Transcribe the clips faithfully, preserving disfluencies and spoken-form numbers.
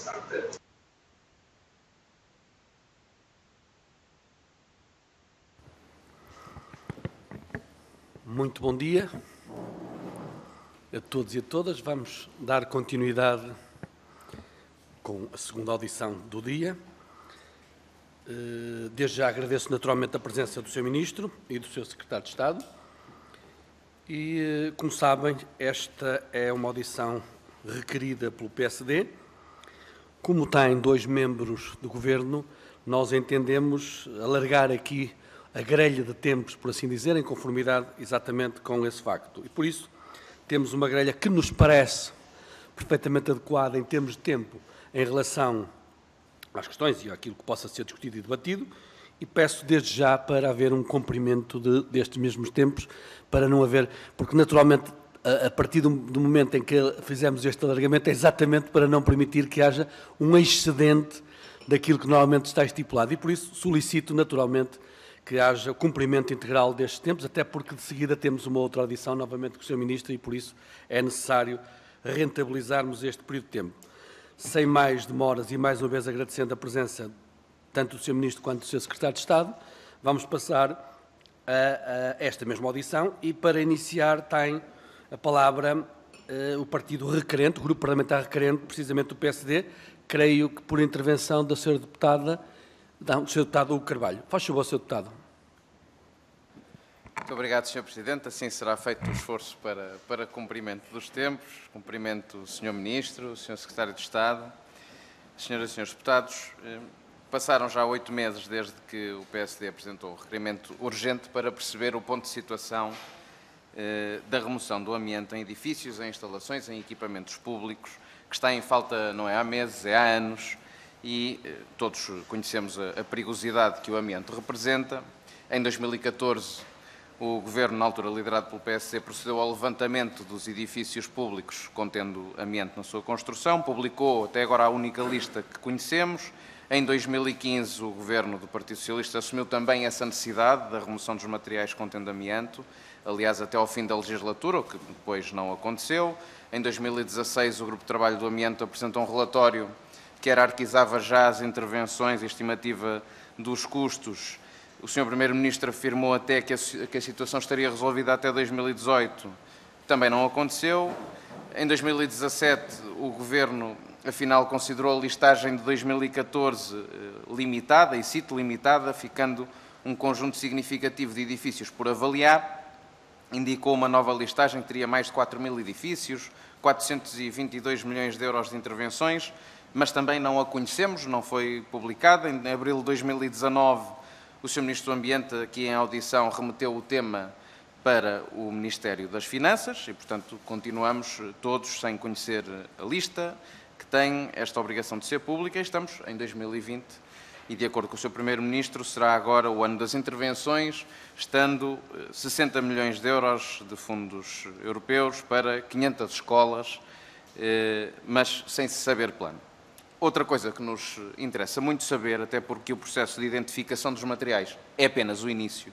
Muito bom dia a todos e a todas. Vamos dar continuidade com a segunda audição do dia. Desde já agradeço naturalmente a presença do senhor Ministro e do senhor Secretário de Estado. E, como sabem, esta é uma audição requerida pelo P S D. Como tem dois membros do Governo, nós entendemos alargar aqui a grelha de tempos, por assim dizer, em conformidade exatamente com esse facto. E, por isso, temos uma grelha que nos parece perfeitamente adequada em termos de tempo em relação às questões e àquilo que possa ser discutido e debatido, e peço desde já para haver um cumprimento de, destes mesmos tempos, para não haver, porque naturalmente a, a partir do, do momento em que fizemos este alargamento é exatamente para não permitir que haja um excedente daquilo que normalmente está estipulado, e por isso solicito naturalmente que haja cumprimento integral destes tempos, até porque de seguida temos uma outra audição novamente com o senhor Ministro e por isso é necessário rentabilizarmos este período de tempo. Sem mais demoras e mais uma vez agradecendo a presença tanto do senhor Ministro quanto do senhor Secretário de Estado, vamos passar a, a esta mesma audição e para iniciar tem a palavra uh, o partido requerente, o grupo parlamentar requerente, precisamente do P S D, creio que por intervenção da senhora deputada, não, do senhor deputado Hugo Carvalho. Faz favor, senhor deputado. Muito obrigado, senhor Presidente. Assim será feito o esforço para, para cumprimento dos tempos. Cumprimento o senhor Ministro, o senhor Secretário de Estado, senhoras e senhores deputados. Passaram já oito meses desde que o P S D apresentou o requerimento urgente para perceber o ponto de situação eh, da remoção do amianto em edifícios, em instalações, em equipamentos públicos, que está em falta não é há meses, é há anos, e eh, todos conhecemos a, a perigosidade que o amianto representa. Em dois mil e catorze, o Governo, na altura liderado pelo P S D, procedeu ao levantamento dos edifícios públicos contendo amianto na sua construção, publicou até agora a única lista que conhecemos. Em dois mil e quinze, o Governo do Partido Socialista assumiu também essa necessidade da remoção dos materiais contendo amianto, aliás, até ao fim da legislatura, o que depois não aconteceu. Em dois mil e dezasseis, o Grupo de Trabalho do Amianto apresentou um relatório que hierarquizava já as intervenções e estimativa dos custos. O senhor Primeiro-Ministro afirmou até que a, que a situação estaria resolvida até dois mil e dezoito. Também não aconteceu. Em dois mil e dezassete, o Governo, afinal, considerou a listagem de dois mil e catorze limitada, e cito limitada, ficando um conjunto significativo de edifícios por avaliar. Indicou uma nova listagem que teria mais de quatro mil edifícios, quatrocentos e vinte e dois milhões de euros de intervenções, mas também não a conhecemos, não foi publicada. Em abril de dois mil e dezanove, o senhor Ministro do Ambiente, aqui em audição, remeteu o tema para o Ministério das Finanças e, portanto, continuamos todos sem conhecer a lista, que tem esta obrigação de ser pública, e estamos em dois mil e vinte e, de acordo com o senhor Primeiro-Ministro, será agora o ano das intervenções, estando sessenta milhões de euros de fundos europeus para quinhentas escolas, mas sem se saber plano. Outra coisa que nos interessa muito saber, até porque o processo de identificação dos materiais é apenas o início,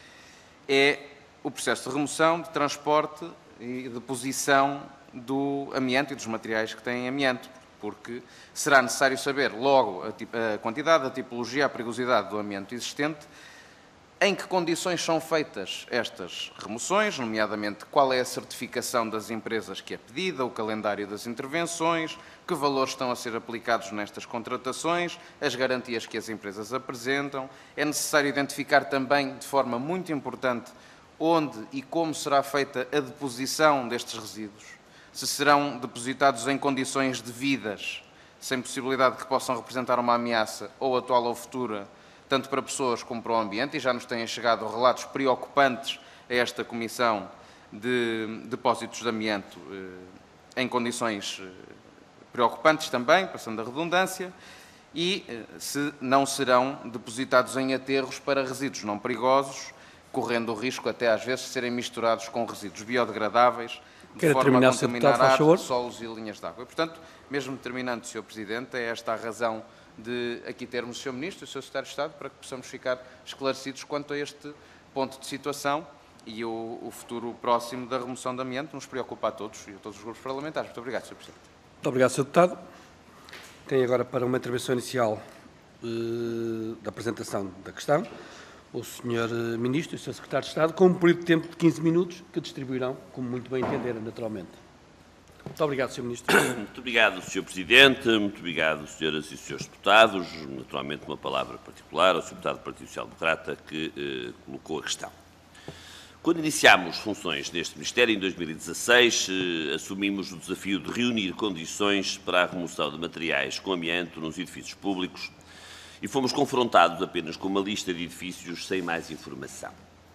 é o processo de remoção, de transporte e deposição do amianto e dos materiais que têm amianto, porque será necessário saber logo a, a quantidade, a tipologia, a perigosidade do amianto existente, em que condições são feitas estas remoções, nomeadamente qual é a certificação das empresas que é pedida, o calendário das intervenções, que valores estão a ser aplicados nestas contratações, as garantias que as empresas apresentam. É necessário identificar também, de forma muito importante, onde e como será feita a deposição destes resíduos, se serão depositados em condições devidas, sem possibilidade de que possam representar uma ameaça ou atual ou futura, tanto para pessoas como para o ambiente, e já nos têm chegado relatos preocupantes a esta Comissão de depósitos de amianto eh, em condições eh, preocupantes também, passando a redundância, e eh, se não serão depositados em aterros para resíduos não perigosos, correndo o risco até às vezes de serem misturados com resíduos biodegradáveis, de Quero forma a contaminar ar, solos e linhas de água. E, portanto, mesmo terminando, senhor Presidente, é esta a razão de aqui termos o senhor Ministro e o senhor Secretário de Estado para que possamos ficar esclarecidos quanto a este ponto de situação, e o, o futuro próximo da remoção de amianto nos preocupa a todos e a todos os grupos parlamentares. Muito obrigado, senhor Presidente. Muito obrigado, senhor Deputado. Tem agora para uma intervenção inicial eh, da apresentação da questão o senhor Ministro e o senhor Secretário de Estado, com um período de tempo de quinze minutos, que distribuirão, como muito bem entenderem, naturalmente. Muito obrigado, senhor Ministro. Muito obrigado, senhor Presidente. Muito obrigado, senhoras e senhores deputados. Naturalmente, uma palavra particular ao senhor Deputado do Partido Social Democrata, que eh, colocou a questão. Quando iniciámos funções neste Ministério, em dois mil e dezasseis, eh, assumimos o desafio de reunir condições para a remoção de materiais com amianto nos edifícios públicos e fomos confrontados apenas com uma lista de edifícios sem mais informação.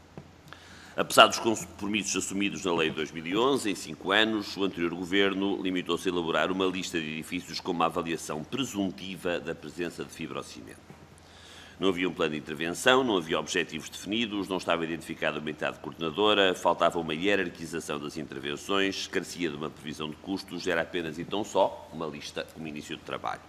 Apesar dos compromissos assumidos na Lei de dois mil e onze, em cinco anos, o anterior Governo limitou-se a elaborar uma lista de edifícios com uma avaliação presuntiva da presença de fibrocimento. Não havia um plano de intervenção, não havia objetivos definidos, não estava identificada uma entidade coordenadora, faltava uma hierarquização das intervenções, carecia de uma previsão de custos, era apenas e tão só uma lista como início de trabalho.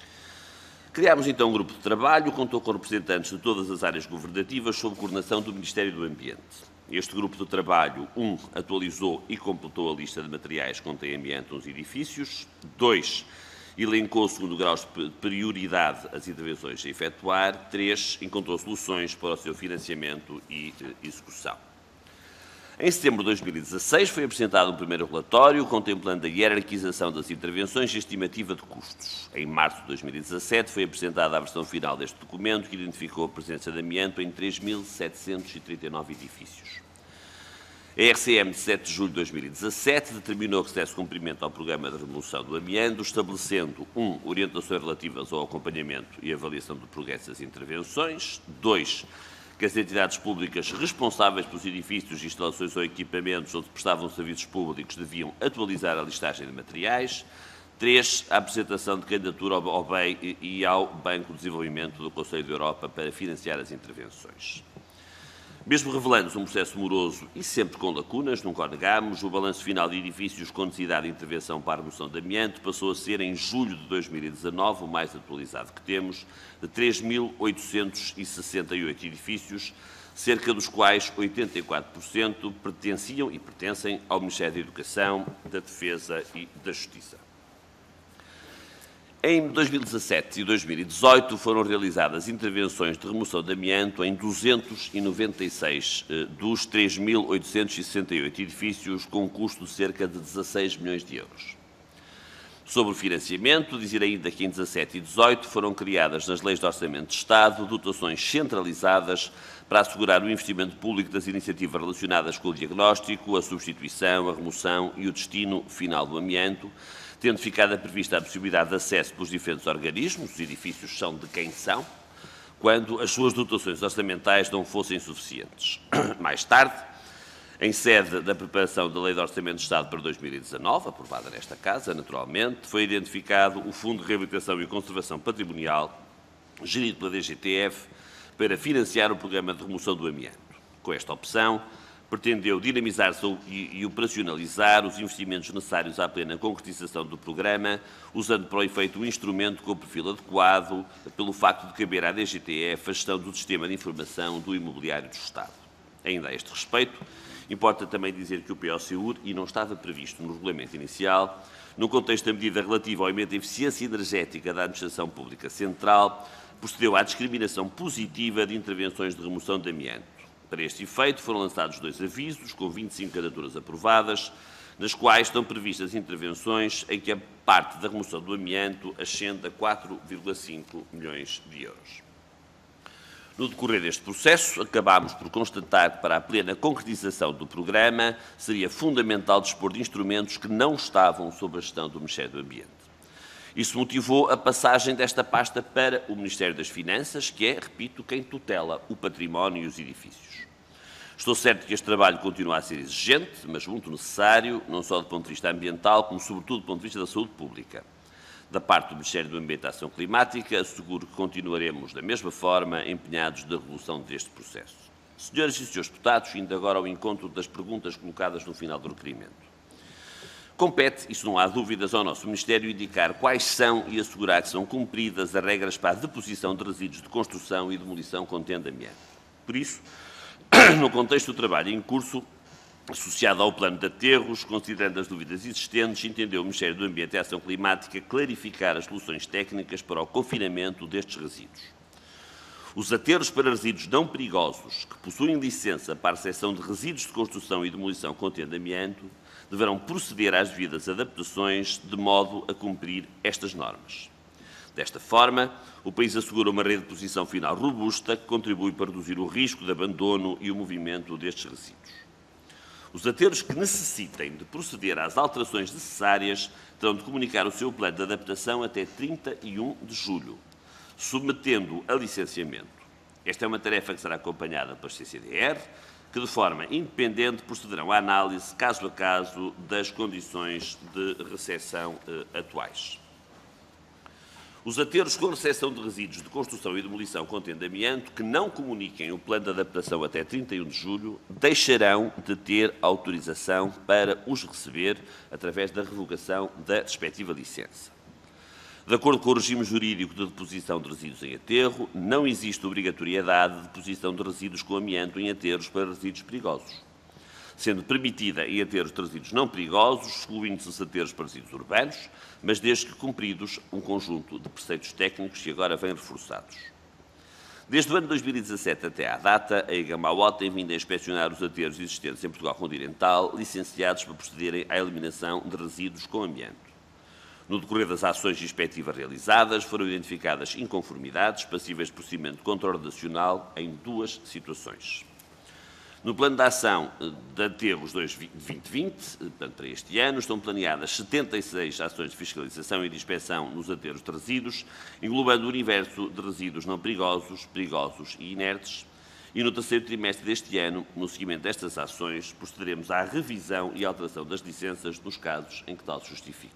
Criámos então um grupo de trabalho, contou com representantes de todas as áreas governativas sob coordenação do Ministério do Ambiente. Este grupo de trabalho, um, atualizou e completou a lista de materiais que contém amianto nos edifícios, dois, elencou, segundo graus de prioridade, as intervenções a efetuar, três, encontrou soluções para o seu financiamento e execução. Em setembro de dois mil e dezasseis foi apresentado um primeiro relatório contemplando a hierarquização das intervenções e a estimativa de custos. Em março de dois mil e dezassete foi apresentada a versão final deste documento que identificou a presença de amianto em três mil setecentos e trinta e nove edifícios. A R C M de sete de julho de dois mil e dezassete determinou que se desse cumprimento ao programa de remoção do amianto, estabelecendo um, orientações relativas ao acompanhamento e avaliação do progresso das intervenções, dois, que as entidades públicas responsáveis pelos edifícios, instalações ou equipamentos onde prestavam serviços públicos deviam atualizar a listagem de materiais. três. A apresentação de candidatura ao B E I e ao Banco de Desenvolvimento do Conselho da Europa para financiar as intervenções. Mesmo revelando-se um processo moroso e sempre com lacunas, nunca o negámos, o balanço final de edifícios com necessidade de intervenção para a remoção de amianto passou a ser, em julho de dois mil e dezanove, o mais atualizado que temos, de três mil oitocentos e sessenta e oito edifícios, cerca dos quais oitenta e quatro por cento pertenciam e pertencem ao Ministério da Educação, da Defesa e da Justiça. Em dois mil e dezassete e dois mil e dezoito foram realizadas intervenções de remoção de amianto em duzentos e noventa e seis eh, dos três mil oitocentos e sessenta e oito edifícios, com um custo de cerca de dezasseis milhões de euros. Sobre o financiamento, dizer ainda que em dezassete e dezoito foram criadas nas leis de Orçamento de Estado dotações centralizadas para assegurar o investimento público das iniciativas relacionadas com o diagnóstico, a substituição, a remoção e o destino final do amianto, tendo ficado prevista a possibilidade de acesso pelos diferentes organismos, os edifícios são de quem são, quando as suas dotações orçamentais não fossem suficientes. Mais tarde, em sede da preparação da Lei de Orçamento de Estado para dois mil e dezanove, aprovada nesta Casa, naturalmente, foi identificado o Fundo de Reabilitação e Conservação Patrimonial, gerido pela D G T F, para financiar o programa de remoção do amianto. Com esta opção, pretendeu dinamizar e operacionalizar os investimentos necessários à plena concretização do programa, usando para o efeito um instrumento com o perfil adequado, pelo facto de caber à D G T F a gestão do Sistema de Informação do Imobiliário do Estado. Ainda a este respeito, importa também dizer que o P O C U R, e não estava previsto no regulamento inicial, no contexto da medida relativa ao aumento da eficiência energética da Administração Pública Central, procedeu à discriminação positiva de intervenções de remoção de amianto. Para este efeito, foram lançados dois avisos, com vinte e cinco candidaturas aprovadas, nas quais estão previstas intervenções em que a parte da remoção do amianto ascende a quatro vírgula cinco milhões de euros. No decorrer deste processo, acabámos por constatar que, para a plena concretização do programa, seria fundamental dispor de instrumentos que não estavam sob a gestão do Ministério do Ambiente. Isso motivou a passagem desta pasta para o Ministério das Finanças, que é, repito, quem tutela o património e os edifícios. Estou certo que este trabalho continua a ser exigente, mas muito necessário, não só do ponto de vista ambiental, como sobretudo do ponto de vista da saúde pública. Da parte do Ministério do Ambiente e Ação Climática, asseguro que continuaremos da mesma forma empenhados na resolução deste processo. Senhoras e senhores deputados, indo agora ao encontro das perguntas colocadas no final do requerimento. Compete, isso não há dúvidas, ao nosso Ministério indicar quais são e assegurar que são cumpridas as regras para a deposição de resíduos de construção e demolição contendo amianto. Por isso, no contexto do trabalho em curso, associado ao plano de aterros, considerando as dúvidas existentes, entendeu o Ministério do Ambiente e Ação Climática clarificar as soluções técnicas para o confinamento destes resíduos. Os aterros para resíduos não perigosos, que possuem licença para a seção de resíduos de construção e demolição contendo amianto, deverão proceder às devidas adaptações de modo a cumprir estas normas. Desta forma, o país assegura uma rede de posição final robusta que contribui para reduzir o risco de abandono e o movimento destes resíduos. Os aterros que necessitem de proceder às alterações necessárias terão de comunicar o seu plano de adaptação até trinta e um de julho, submetendo a licenciamento. Esta é uma tarefa que será acompanhada pela C C D R, que de forma independente procederão à análise, caso a caso, das condições de recepção eh, atuais. Os aterros com recepção de resíduos de construção e demolição contendo amianto que não comuniquem o plano de adaptação até trinta e um de julho deixarão de ter autorização para os receber através da revogação da respectiva licença. De acordo com o regime jurídico de deposição de resíduos em aterro, não existe obrigatoriedade de deposição de resíduos com amianto em aterros para resíduos perigosos, sendo permitida em aterros de resíduos não perigosos, excluindo-se os aterros para resíduos urbanos, mas desde que cumpridos um conjunto de preceitos técnicos que agora vêm reforçados. Desde o ano dois mil e dezassete até à data, a EGAMAO tem vindo a inspecionar os aterros existentes em Portugal continental, licenciados para procederem à eliminação de resíduos com amianto. No decorrer das ações inspectivas realizadas, foram identificadas inconformidades passíveis de procedimento contraordenacional em duas situações. No plano de ação de aterros dois mil e vinte, portanto, para este ano, estão planeadas setenta e seis ações de fiscalização e de inspeção nos aterros de resíduos, englobando o universo de resíduos não perigosos, perigosos e inertes. E no terceiro trimestre deste ano, no seguimento destas ações, procederemos à revisão e alteração das licenças nos casos em que tal se justifique.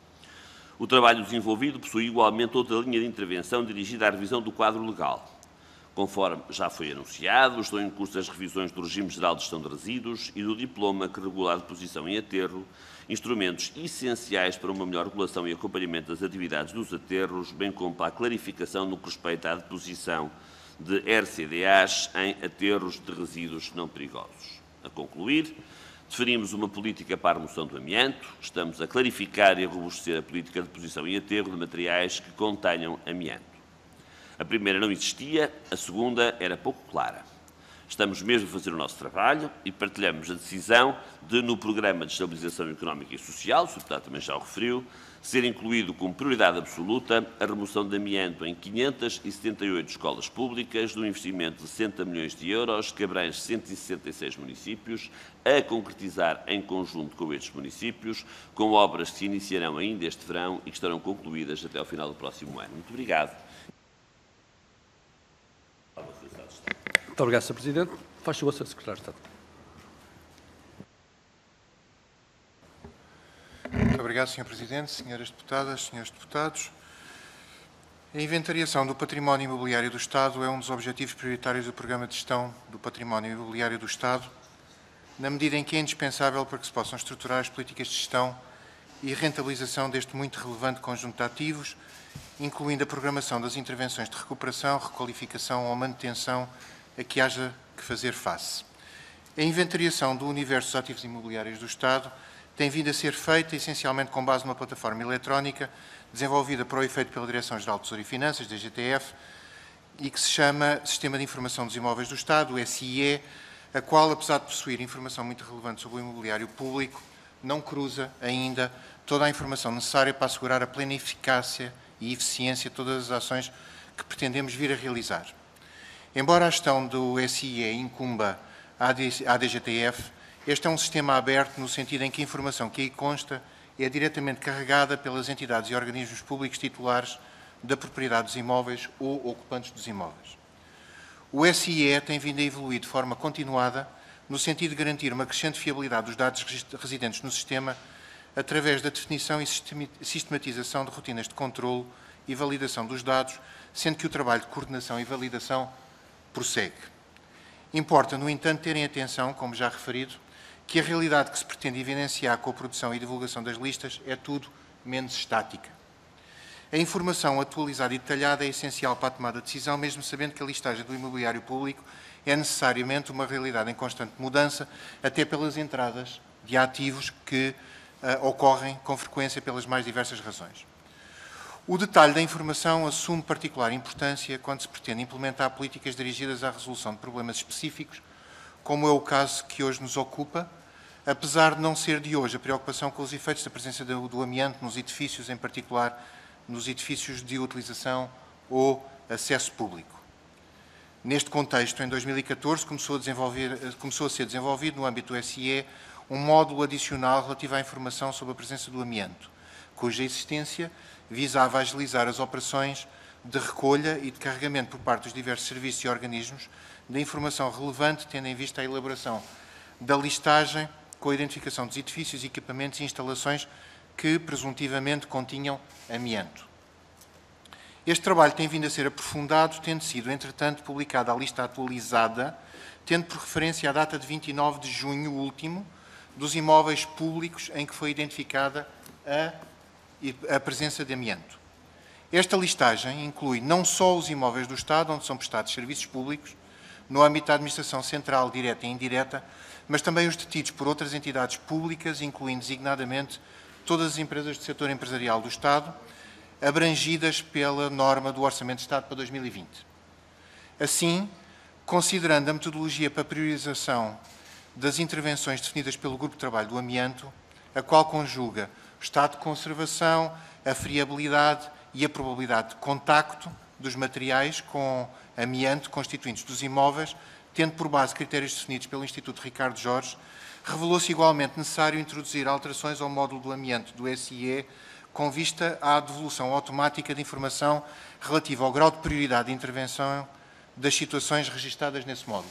O trabalho desenvolvido possui igualmente outra linha de intervenção dirigida à revisão do quadro legal. Conforme já foi anunciado, estão em curso as revisões do Regime Geral de Gestão de Resíduos e do Diploma que regula a deposição em aterro, instrumentos essenciais para uma melhor regulação e acompanhamento das atividades dos aterros, bem como para a clarificação no que respeita à deposição de R C D As em aterros de resíduos não perigosos. A concluir, definimos uma política para a remoção do amianto, estamos a clarificar e a robustecer a política de deposição em aterro de materiais que contenham amianto. A primeira não existia, a segunda era pouco clara. Estamos mesmo a fazer o nosso trabalho e partilhamos a decisão de, no Programa de Estabilização Económica e Social, o senhor Deputado também já o referiu, ser incluído como prioridade absoluta a remoção de amianto em quinhentas e setenta e oito escolas públicas, de um investimento de sessenta milhões de euros, que abrange cento e sessenta e seis municípios, a concretizar em conjunto com estes municípios, com obras que se iniciarão ainda este verão e que estarão concluídas até ao final do próximo ano. Muito obrigado. Muito obrigado, senhor Presidente. Faz favor, senhor Secretário de Estado. Muito obrigado, senhor Presidente, senhoras deputadas, senhores deputados. A inventariação do património imobiliário do Estado é um dos objetivos prioritários do Programa de Gestão do Património Imobiliário do Estado, na medida em que é indispensável para que se possam estruturar as políticas de gestão e rentabilização deste muito relevante conjunto de ativos, incluindo a programação das intervenções de recuperação, requalificação ou manutenção a que haja que fazer face. A inventariação do universo dos ativos imobiliários do Estado tem vindo a ser feita essencialmente com base numa plataforma eletrónica desenvolvida para o efeito pela Direção-Geral de Tesouro e Finanças, D G T F, e que se chama Sistema de Informação dos Imóveis do Estado, o S I E, a qual, apesar de possuir informação muito relevante sobre o imobiliário público, não cruza ainda toda a informação necessária para assegurar a plena eficácia e eficiência de todas as ações que pretendemos vir a realizar. Embora a gestão do S I E incumba à D G T F, este é um sistema aberto no sentido em que a informação que aí consta é diretamente carregada pelas entidades e organismos públicos titulares da propriedade dos imóveis ou ocupantes dos imóveis. O S I E tem vindo a evoluir de forma continuada no sentido de garantir uma crescente fiabilidade dos dados residentes no sistema através da definição e sistematização de rotinas de controlo e validação dos dados, sendo que o trabalho de coordenação e validação prossegue. Importa, no entanto, terem atenção, como já referido, que a realidade que se pretende evidenciar com a produção e divulgação das listas é tudo menos estática. A informação atualizada e detalhada é essencial para a tomada de decisão, mesmo sabendo que a listagem do imobiliário público é necessariamente uma realidade em constante mudança, até pelas entradas de ativos que uh, ocorrem com frequência pelas mais diversas razões. O detalhe da informação assume particular importância quando se pretende implementar políticas dirigidas à resolução de problemas específicos, como é o caso que hoje nos ocupa, apesar de não ser de hoje a preocupação com os efeitos da presença do, do amianto nos edifícios, em particular nos edifícios de utilização ou acesso público. Neste contexto, em dois mil e catorze, começou a, desenvolver, começou a ser desenvolvido no âmbito do S I E um módulo adicional relativo à informação sobre a presença do amianto, cuja existência visava agilizar as operações de recolha e de carregamento por parte dos diversos serviços e organismos da informação relevante, tendo em vista a elaboração da listagem com a identificação dos edifícios, equipamentos e instalações que presuntivamente continham amianto. Este trabalho tem vindo a ser aprofundado, tendo sido, entretanto, publicada a lista atualizada, tendo por referência a data de vinte e nove de junho último, dos imóveis públicos em que foi identificada a, a presença de amianto. Esta listagem inclui não só os imóveis do Estado, onde são prestados serviços públicos, no âmbito da administração central, direta e indireta, mas também os detidos por outras entidades públicas, incluindo designadamente todas as empresas do setor empresarial do Estado, abrangidas pela norma do Orçamento de Estado para dois mil e vinte. Assim, considerando a metodologia para a priorização das intervenções definidas pelo Grupo de Trabalho do Amianto, a qual conjuga o estado de conservação, a friabilidade e a probabilidade de contacto dos materiais com amianto constituintes dos imóveis, tendo por base critérios definidos pelo Instituto Ricardo Jorge, revelou-se igualmente necessário introduzir alterações ao módulo do amianto do S I E com vista à devolução automática de informação relativa ao grau de prioridade de intervenção das situações registadas nesse módulo.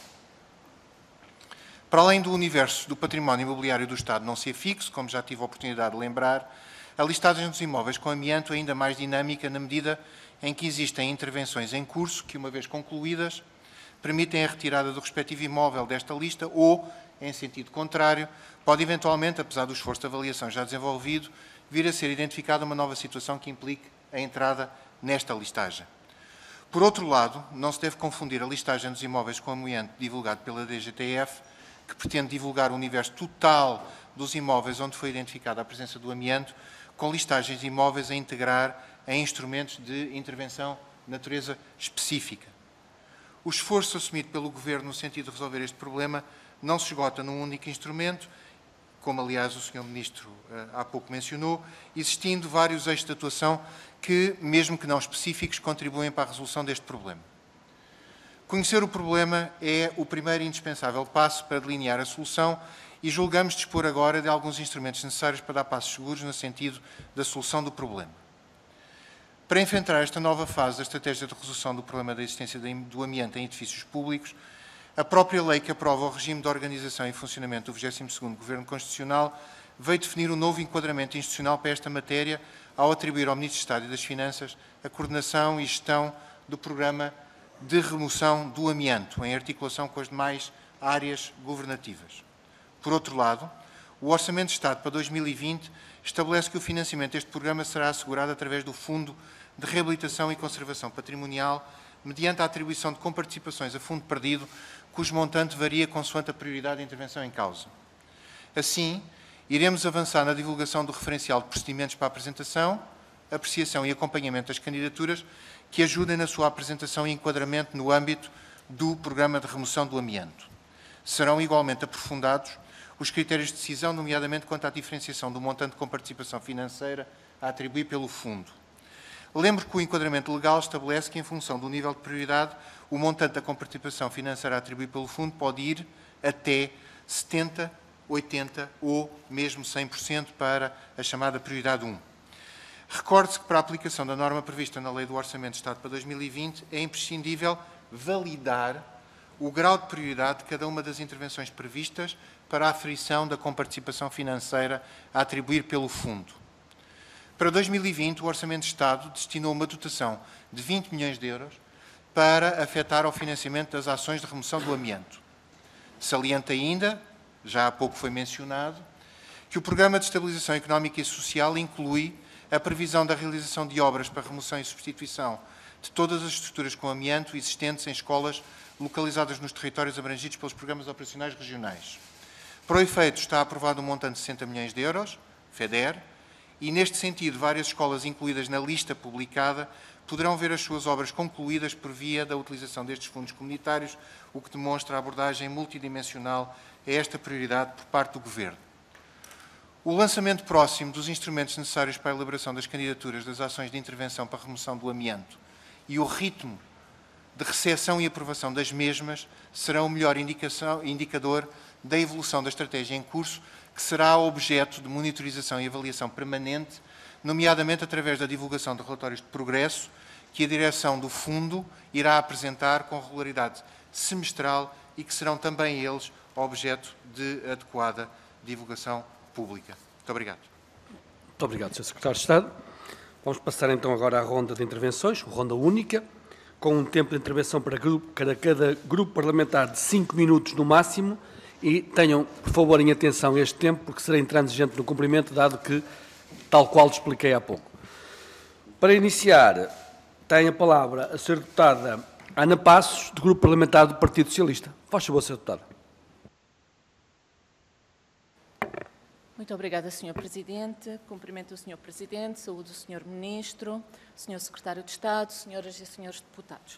Para além do universo do património imobiliário do Estado não ser fixo, como já tive a oportunidade de lembrar, a listagem dos imóveis com amianto é ainda mais dinâmica na medida em que existem intervenções em curso que, uma vez concluídas, permitem a retirada do respectivo imóvel desta lista ou, em sentido contrário, pode eventualmente, apesar do esforço de avaliação já desenvolvido, vir a ser identificada uma nova situação que implique a entrada nesta listagem. Por outro lado, não se deve confundir a listagem dos imóveis com amianto divulgado pela D G T F, que pretende divulgar o universo total dos imóveis onde foi identificada a presença do amianto, com listagens de imóveis a integrar em instrumentos de intervenção de natureza específica. O esforço assumido pelo Governo no sentido de resolver este problema não se esgota num único instrumento, como aliás o senhor Ministro uh, há pouco mencionou, existindo vários eixos de atuação que, mesmo que não específicos, contribuem para a resolução deste problema. Conhecer o problema é o primeiro e indispensável passo para delinear a solução e julgamos dispor agora de alguns instrumentos necessários para dar passos seguros no sentido da solução do problema. Para enfrentar esta nova fase da estratégia de resolução do problema da existência do amianto em edifícios públicos, a própria lei que aprova o regime de organização e funcionamento do vigésimo segundo Governo Constitucional veio definir um novo enquadramento institucional para esta matéria ao atribuir ao Ministro de Estado e das Finanças a coordenação e gestão do programa de remoção do amianto, em articulação com as demais áreas governativas. Por outro lado, o Orçamento de Estado para dois mil e vinte estabelece que o financiamento deste programa será assegurado através do Fundo de Reabilitação e Conservação Patrimonial, mediante a atribuição de comparticipações a fundo perdido, cujo montante varia consoante a prioridade de intervenção em causa. Assim, iremos avançar na divulgação do referencial de procedimentos para a apresentação, apreciação e acompanhamento das candidaturas que ajudem na sua apresentação e enquadramento no âmbito do Programa de Remoção do Amianto. Serão igualmente aprofundados os critérios de decisão, nomeadamente quanto à diferenciação do montante de comparticipação financeira a atribuir pelo Fundo. Lembro que o enquadramento legal estabelece que, em função do nível de prioridade, o montante da comparticipação financeira a atribuir pelo Fundo pode ir até setenta por cento, oitenta por cento ou mesmo cem por cento para a chamada prioridade um. Recorde-se que, para a aplicação da norma prevista na Lei do Orçamento de Estado para dois mil e vinte, é imprescindível validar o grau de prioridade de cada uma das intervenções previstas para a aferição da comparticipação financeira a atribuir pelo Fundo. Para dois mil e vinte, o Orçamento de Estado destinou uma dotação de vinte milhões de euros para afetar ao financiamento das ações de remoção do amianto. Salienta ainda, já há pouco foi mencionado, que o Programa de Estabilização Económica e Social inclui a previsão da realização de obras para remoção e substituição de todas as estruturas com amianto existentes em escolas localizadas nos territórios abrangidos pelos programas operacionais regionais. Para o efeito, está aprovado um montante de sessenta milhões de euros, FEDER, e, neste sentido, várias escolas incluídas na lista publicada poderão ver as suas obras concluídas por via da utilização destes fundos comunitários, o que demonstra a abordagem multidimensional a esta prioridade por parte do Governo. O lançamento próximo dos instrumentos necessários para a elaboração das candidaturas das ações de intervenção para a remoção do amianto e o ritmo de recepção e aprovação das mesmas serão o melhor indicação, indicador da evolução da estratégia em curso, que será objeto de monitorização e avaliação permanente, nomeadamente através da divulgação de relatórios de progresso que a direção do Fundo irá apresentar com regularidade semestral e que serão também eles objeto de adequada divulgação pública. Muito obrigado. Muito obrigado, senhor Secretário de Estado. Vamos passar então agora à ronda de intervenções, ronda única, com um tempo de intervenção para, grupo, para cada grupo parlamentar de cinco minutos no máximo, e tenham, por favor, em atenção este tempo, porque será intransigente no cumprimento, dado que, tal qual expliquei há pouco. Para iniciar, tem a palavra a senhora deputada Ana Passos, do Grupo Parlamentar do Partido Socialista. Faz favor, senhora deputada. Muito obrigada, senhor Presidente. Cumprimento o senhor Presidente, saúde o senhor Ministro, senhor Secretário de Estado, senhoras e senhores deputados.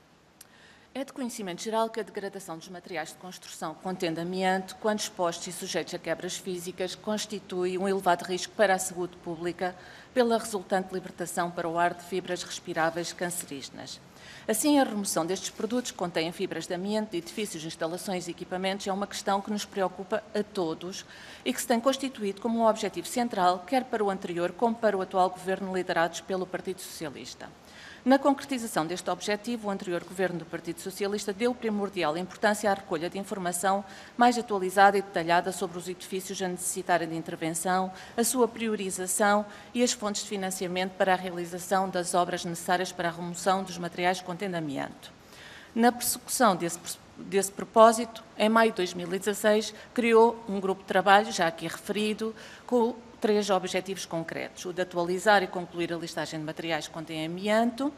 É de conhecimento geral que a degradação dos materiais de construção contendo amianto, quando expostos e sujeitos a quebras físicas, constitui um elevado risco para a saúde pública pela resultante libertação para o ar de fibras respiráveis cancerígenas. Assim, a remoção destes produtos que contêm fibras de amianto de edifícios, instalações e equipamentos é uma questão que nos preocupa a todos e que se tem constituído como um objetivo central, quer para o anterior como para o atual Governo liderados pelo Partido Socialista. Na concretização deste objetivo, o anterior Governo do Partido Socialista deu primordial importância à recolha de informação mais atualizada e detalhada sobre os edifícios a necessitarem de intervenção, a sua priorização e as fontes de financiamento para a realização das obras necessárias para a remoção dos materiais contendo amianto. Na persecução desse, desse propósito, em maio de dois mil e dezasseis, criou um grupo de trabalho, já aqui referido, com três objetivos concretos: o de atualizar e concluir a listagem de materiais que contêm amianto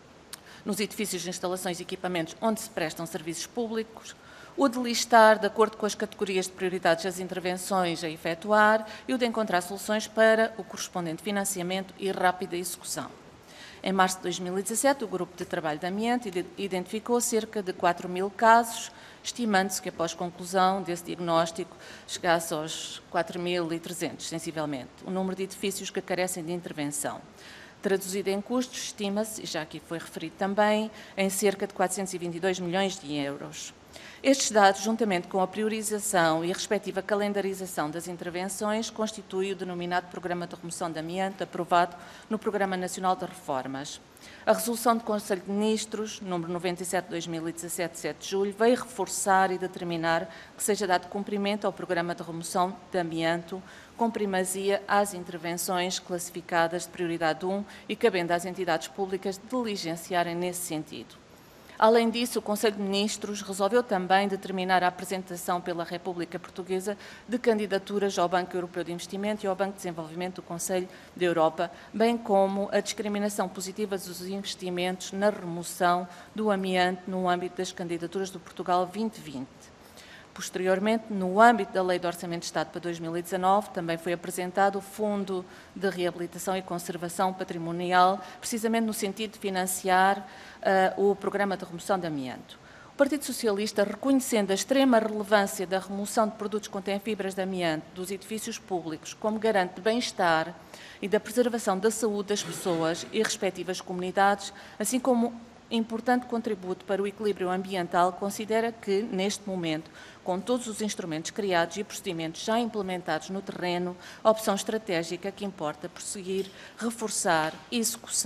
nos edifícios, instalações e equipamentos onde se prestam serviços públicos, o de listar, de acordo com as categorias de prioridades, as intervenções a efetuar e o de encontrar soluções para o correspondente financiamento e rápida execução. Em março de dois mil e dezassete, o Grupo de Trabalho de Amianto identificou cerca de quatro mil casos, estimando-se que, após conclusão desse diagnóstico, chegasse aos quatro mil e trezentos, sensivelmente, o número de edifícios que carecem de intervenção. Traduzido em custos, estima-se, e já aqui foi referido também, em cerca de quatrocentos e vinte e dois milhões de euros. Estes dados, juntamente com a priorização e a respectiva calendarização das intervenções, constituem o denominado Programa de Remoção de Amianto, aprovado no Programa Nacional de Reformas. A resolução do Conselho de Ministros, número noventa e sete de dois mil e dezassete, de sete de julho, veio reforçar e determinar que seja dado cumprimento ao Programa de Remoção de Amianto, com primazia às intervenções classificadas de prioridade um e cabendo às entidades públicas diligenciarem nesse sentido. Além disso, o Conselho de Ministros resolveu também determinar a apresentação pela República Portuguesa de candidaturas ao Banco Europeu de Investimento e ao Banco de Desenvolvimento do Conselho da Europa, bem como a discriminação positiva dos investimentos na remoção do amianto no âmbito das candidaturas do Portugal vinte vinte. Posteriormente, no âmbito da Lei de Orçamento de Estado para dois mil e dezanove, também foi apresentado o Fundo de Reabilitação e Conservação Patrimonial, precisamente no sentido de financiar uh, o Programa de Remoção de Amianto. O Partido Socialista, reconhecendo a extrema relevância da remoção de produtos que contêm fibras de amianto dos edifícios públicos como garante de bem-estar e da preservação da saúde das pessoas e respectivas comunidades, assim como importante contributo para o equilíbrio ambiental, considera que, neste momento, com todos os instrumentos criados e procedimentos já implementados no terreno, a opção estratégica que importa prosseguir, reforçar e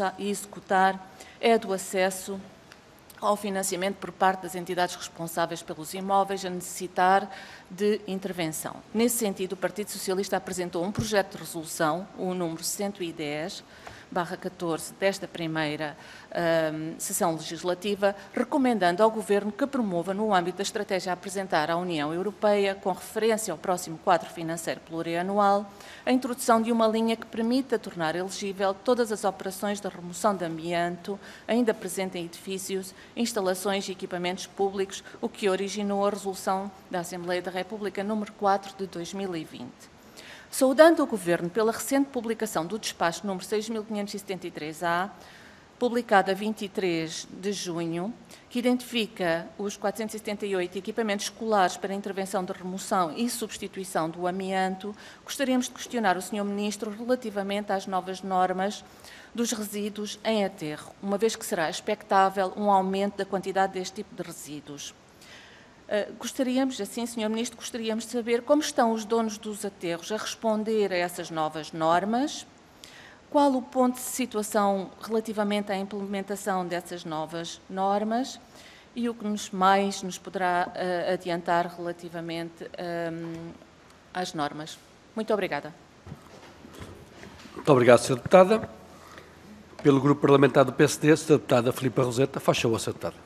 executar é a do acesso ao financiamento por parte das entidades responsáveis pelos imóveis a necessitar de intervenção. Nesse sentido, o Partido Socialista apresentou um projeto de resolução, o número cento e dez, barra catorze desta primeira um, sessão legislativa, recomendando ao Governo que promova, no âmbito da estratégia a apresentar à União Europeia, com referência ao próximo quadro financeiro plurianual, a introdução de uma linha que permita tornar elegível todas as operações de remoção de amianto ainda presente em edifícios, instalações e equipamentos públicos, o que originou a resolução da Assembleia da República número quatro de dois mil e vinte. Saudando o Governo pela recente publicação do despacho número seis mil quinhentos e setenta e três A, publicado a vinte e três de junho, que identifica os quatrocentos e setenta e oito equipamentos escolares para intervenção de remoção e substituição do amianto, gostaríamos de questionar o senhor Ministro relativamente às novas normas dos resíduos em aterro, uma vez que será expectável um aumento da quantidade deste tipo de resíduos. Uh, gostaríamos, assim, senhor Ministro, gostaríamos de saber como estão os donos dos aterros a responder a essas novas normas, qual o ponto de situação relativamente à implementação dessas novas normas e o que nos mais nos poderá uh, adiantar relativamente um, às normas. Muito obrigada. Muito obrigado, senhora Deputada. Pelo Grupo Parlamentar do P S D, a senhora Deputada Filipa Roseta. Faz favor, senhora Deputada.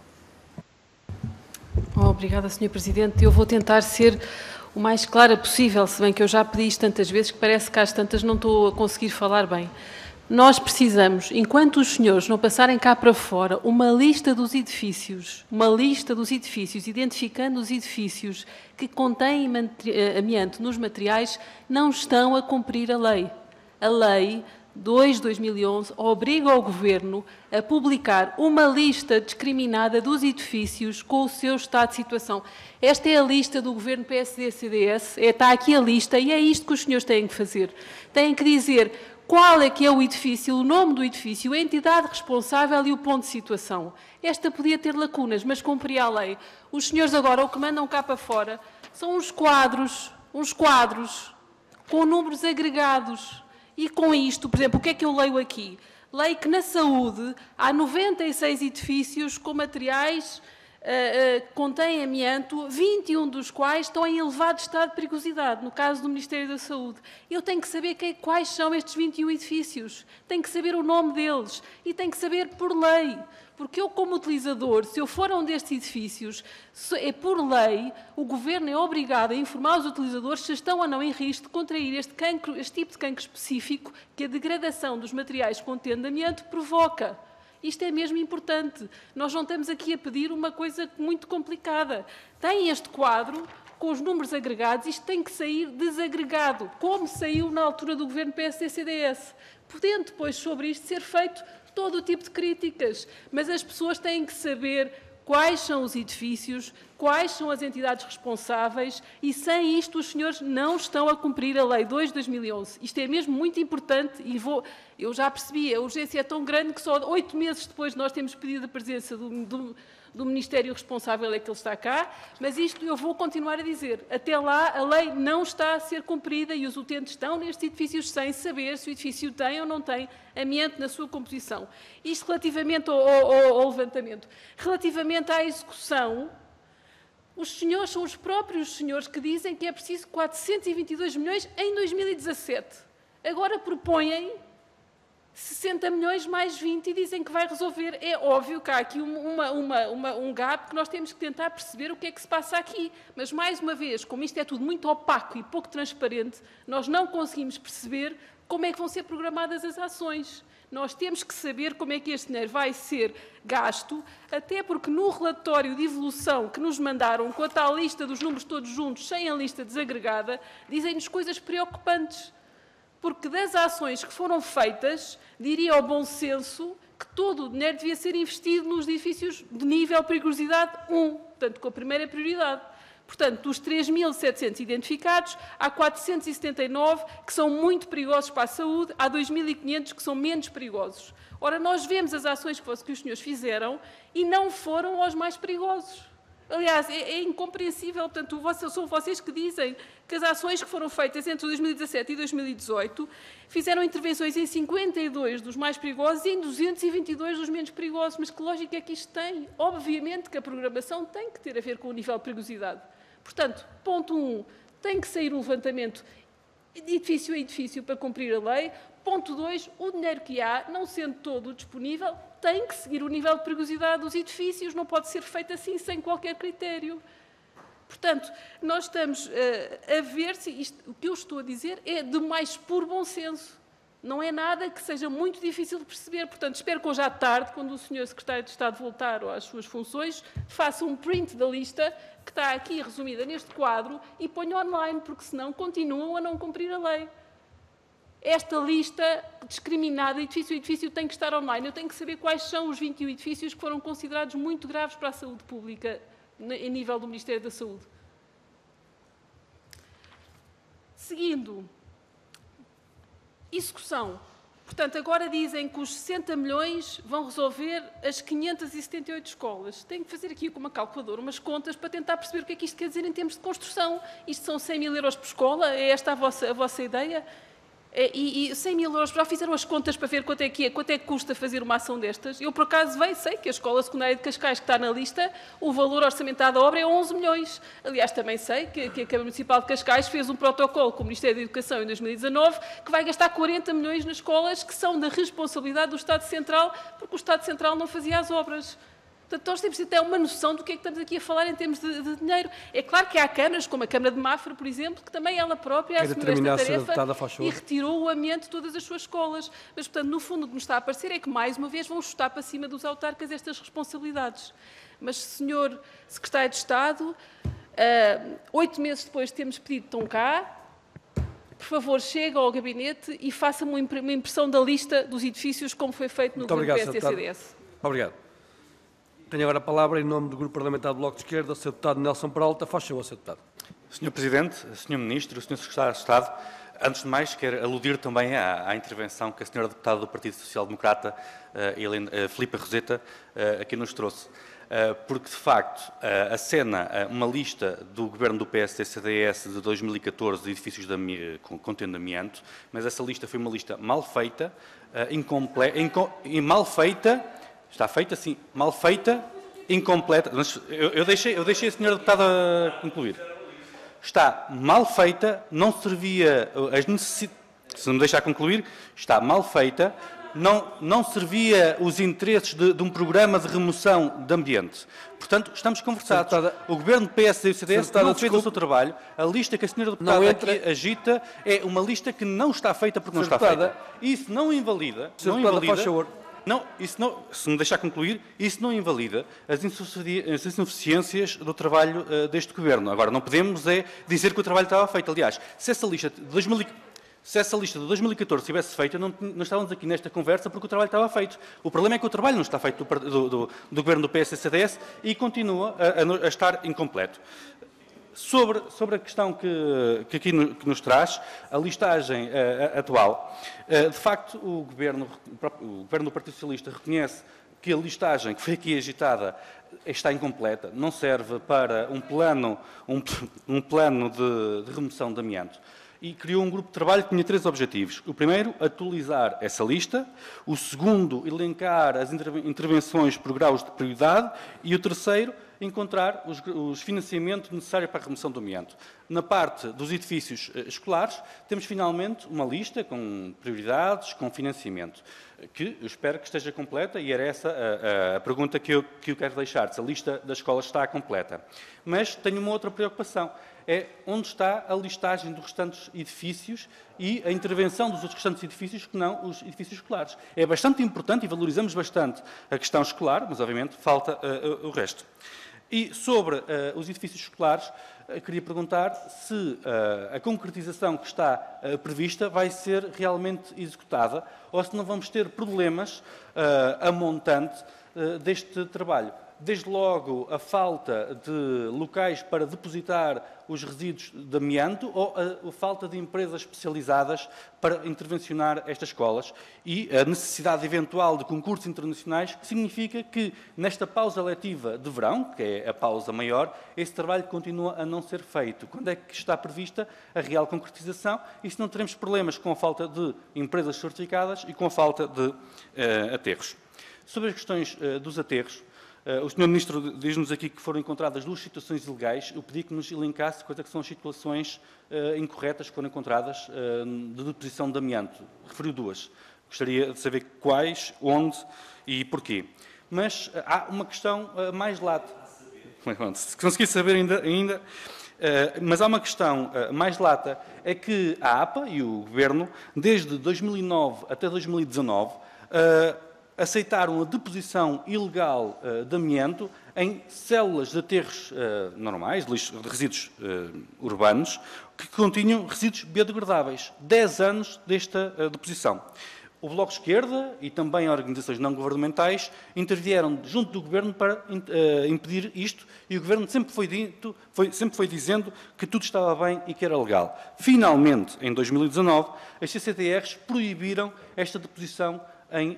Obrigada, senhor Presidente. Eu vou tentar ser o mais clara possível, se bem que eu já pedi isto tantas vezes que parece que às tantas não estou a conseguir falar bem. Nós precisamos, enquanto os senhores não passarem cá para fora, uma lista dos edifícios, uma lista dos edifícios, identificando os edifícios que contêm amianto nos materiais, não estão a cumprir a lei. A lei dois de dois mil e onze obriga o Governo a publicar uma lista discriminada dos edifícios com o seu estado de situação. Esta é a lista do Governo P S D C D S, é, está aqui a lista e é isto que os senhores têm que fazer. Têm que dizer qual é que é o edifício, o nome do edifício, a entidade responsável e o ponto de situação. Esta podia ter lacunas, mas cumpria a lei. Os senhores agora o que mandam cá para fora são uns quadros, uns quadros com números agregados. E com isto, por exemplo, o que é que eu leio aqui? Leio que na saúde há noventa e seis edifícios com materiais uh, uh, que contêm amianto, vinte e um dos quais estão em elevado estado de perigosidade, no caso do Ministério da Saúde. Eu tenho que saber que, quais são estes vinte e um edifícios, tenho que saber o nome deles e tenho que saber por lei. Porque eu, como utilizador, se eu for a um destes edifícios, é por lei, o Governo é obrigado a informar os utilizadores se estão ou não em risco de contrair este, cancro, este tipo de cancro específico que a degradação dos materiais contendo amianto provoca. Isto é mesmo importante. Nós não estamos aqui a pedir uma coisa muito complicada. Tem este quadro com os números agregados, isto tem que sair desagregado, como saiu na altura do Governo P S D C D S. Podendo depois sobre isto ser feito todo o tipo de críticas, mas as pessoas têm que saber quais são os edifícios, quais são as entidades responsáveis e sem isto os senhores não estão a cumprir a Lei dois de dois mil e onze. Isto é mesmo muito importante e vou, eu já percebi, a urgência é tão grande que só oito meses depois nós temos pedido a presença do, do, do Ministério responsável é que ele está cá, mas isto eu vou continuar a dizer. Até lá a lei não está a ser cumprida e os utentes estão nestes edifícios sem saber se o edifício tem ou não tem amianto na sua composição. Isto relativamente ao, ao, ao levantamento. Relativamente à execução, os senhores são os próprios senhores que dizem que é preciso quatrocentos e vinte e dois milhões em dois mil e dezassete. Agora propõem sessenta milhões mais vinte e dizem que vai resolver. É óbvio que há aqui uma, uma, uma, um gap que nós temos que tentar perceber o que é que se passa aqui. Mas, mais uma vez, como isto é tudo muito opaco e pouco transparente, nós não conseguimos perceber como é que vão ser programadas as ações. Nós temos que saber como é que este dinheiro vai ser gasto, até porque no relatório de evolução que nos mandaram, com a tal lista dos números todos juntos, sem a lista desagregada, dizem-nos coisas preocupantes. Porque das ações que foram feitas, diria ao bom senso que todo o dinheiro devia ser investido nos edifícios de nível de perigosidade um, portanto, com a primeira prioridade. Portanto, dos três mil setecentos identificados, há quatrocentos e setenta e nove que são muito perigosos para a saúde, há dois mil e quinhentos que são menos perigosos. Ora, nós vemos as ações que os senhores fizeram e não foram aos mais perigosos. Aliás, é, é incompreensível, portanto, são vocês que dizem que as ações que foram feitas entre dois mil e dezassete e dois mil e dezoito fizeram intervenções em cinquenta e dois dos mais perigosos e em duzentos e vinte e dois dos menos perigosos. Mas que lógica é que isto tem? Obviamente que a programação tem que ter a ver com o nível de perigosidade. Portanto, ponto um, tem que sair um levantamento edifício a edifício para cumprir a lei. Ponto dois, o dinheiro que há, não sendo todo disponível, tem que seguir o nível de perigosidade dos edifícios, não pode ser feito assim sem qualquer critério. Portanto, nós estamos uh, a ver se isto, o que eu estou a dizer é de mais puro bom senso. Não é nada que seja muito difícil de perceber. Portanto, espero que hoje à tarde, quando o senhor Secretário de Estado voltar às suas funções, faça um print da lista que está aqui resumida neste quadro e ponha online, porque senão continuam a não cumprir a lei. Esta lista discriminada, edifício a edifício, tem que estar online. Eu tenho que saber quais são os vinte e um edifícios que foram considerados muito graves para a saúde pública, em nível do Ministério da Saúde. Seguindo, execução. Portanto, agora dizem que os sessenta milhões vão resolver as quinhentas e setenta e oito escolas. Tenho que fazer aqui com uma calculadora umas contas para tentar perceber o que é que isto quer dizer em termos de construção. Isto são cem mil euros por escola? É esta a vossa, a vossa ideia? E, e cem mil euros, já fizeram as contas para ver quanto é, que é, quanto é que custa fazer uma ação destas? Eu, por acaso, veio, sei que a Escola Secundária de Cascais, que está na lista, o valor orçamentado da obra é onze milhões. Aliás, também sei que, que a Câmara Municipal de Cascais fez um protocolo com o Ministério da Educação em dois mil e dezanove que vai gastar quarenta milhões nas escolas que são da responsabilidade do Estado Central, porque o Estado Central não fazia as obras. Portanto, nós temos de ter uma noção do que é que estamos aqui a falar em termos de, de dinheiro. É claro que há câmaras, como a Câmara de Mafra, por exemplo, que também ela própria assumiu esta tarefa e retirou o amianto de todas as suas escolas. Mas, portanto, no fundo, o que nos está a parecer é que, mais uma vez, vão chutar para cima dos autarcas estas responsabilidades. Mas, senhor Secretário de Estado, uh, oito meses depois de termos pedido estão cá, por favor, chegue ao gabinete e faça-me uma impressão da lista dos edifícios, como foi feito no governo P S D C D S. Obrigado. Tenho agora a palavra, em nome do Grupo Parlamentar do Bloco de Esquerda, o senhor Deputado Nelson Peralta. Faz favor, senhor Deputado. senhor Presidente, senhor Ministro, senhor Secretário de Estado, antes de mais, quero aludir também à, à intervenção que a senhora Deputada do Partido Social Democrata, uh, Helena, uh, Filipa Roseta, uh, aqui nos trouxe. Uh, porque, de facto, uh, a cena, uh, uma lista do Governo do P S D C D S de dois mil e catorze de edifícios de ami contendo amianto, mas essa lista foi uma lista mal feita, uh, incompleta, inco e mal feita. Está feita, sim, mal feita, incompleta. Mas eu, eu, deixei, eu deixei a senhora Deputada concluir. Está mal feita, não servia as necessidades. Se me deixar concluir, está mal feita, não, não servia os interesses de, de um programa de remoção de ambiente. Portanto, estamos conversados. O Governo do P S D e do C D S não fez o seu trabalho. A lista que a senhora Deputada entra... aqui agita é uma lista que não está feita porque não está feita. Isso não invalida... Não invalida Não, isso não, se me deixar concluir, isso não invalida as insuficiências do trabalho uh, deste Governo. Agora, não podemos é dizer que o trabalho estava feito. Aliás, se essa lista de dois mil, se essa lista de dois mil e catorze tivesse feito, não, não estávamos aqui nesta conversa porque o trabalho estava feito. O problema é que o trabalho não está feito do, do, do, do Governo do P S D C D S e continua a, a, a estar incompleto. Sobre, sobre a questão que, que aqui no, que nos traz, a listagem uh, atual, uh, de facto, o governo, o governo do Partido Socialista reconhece que a listagem que foi aqui agitada está incompleta, não serve para um plano, um, um plano de, de remoção de amianto. E criou um grupo de trabalho que tinha três objetivos. O primeiro, atualizar essa lista. O segundo, elencar as intervenções por graus de prioridade. E o terceiro, encontrar os, os financiamentos necessários para a remoção do amianto. Na parte dos edifícios escolares, temos finalmente uma lista com prioridades, com financiamento, que eu espero que esteja completa, e era essa a, a, a pergunta que eu, que eu quero deixar, se a lista das escolas está completa. Mas tenho uma outra preocupação, é onde está a listagem dos restantes edifícios e a intervenção dos outros restantes edifícios que não os edifícios escolares. É bastante importante e valorizamos bastante a questão escolar, mas obviamente falta uh, uh, o resto. E sobre uh, os edifícios escolares, uh, queria perguntar se uh, a concretização que está uh, prevista vai ser realmente executada ou se não vamos ter problemas uh, a montante uh, deste trabalho. Desde logo, a falta de locais para depositar os resíduos de amianto ou a, a falta de empresas especializadas para intervencionar estas escolas e a necessidade eventual de concursos internacionais, que significa que, nesta pausa letiva de verão, que é a pausa maior, esse trabalho continua a não ser feito. Quando é que está prevista a real concretização? E se não teremos problemas com a falta de empresas certificadas e com a falta de uh, aterros. Sobre as questões uh, dos aterros, O senhor Ministro diz-nos aqui que foram encontradas duas situações ilegais. Eu pedi que nos elencasse quais é que são as situações uh, incorretas que foram encontradas uh, de deposição de amianto. Referiu duas. Gostaria de saber quais, onde e porquê. Mas uh, há uma questão uh, mais lata. Se conseguir saber ainda... ainda uh, mas há uma questão uh, mais lata, é que a A P A e o Governo, desde dois mil e nove até dois mil e dezanove, uh, aceitaram a deposição ilegal uh, de amianto em células de aterros uh, normais, de, lixo, de resíduos uh, urbanos, que continham resíduos biodegradáveis. Dez anos desta uh, deposição. O Bloco de Esquerda e também organizações não governamentais intervieram junto do Governo para uh, impedir isto e o Governo sempre foi, dito, foi, sempre foi dizendo que tudo estava bem e que era legal. Finalmente, em dois mil e dezanove, as C C T Rs proibiram esta deposição em,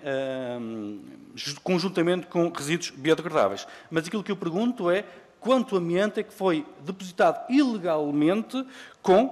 uh, conjuntamente com resíduos biodegradáveis. Mas aquilo que eu pergunto é quanto amianto é que foi depositado ilegalmente com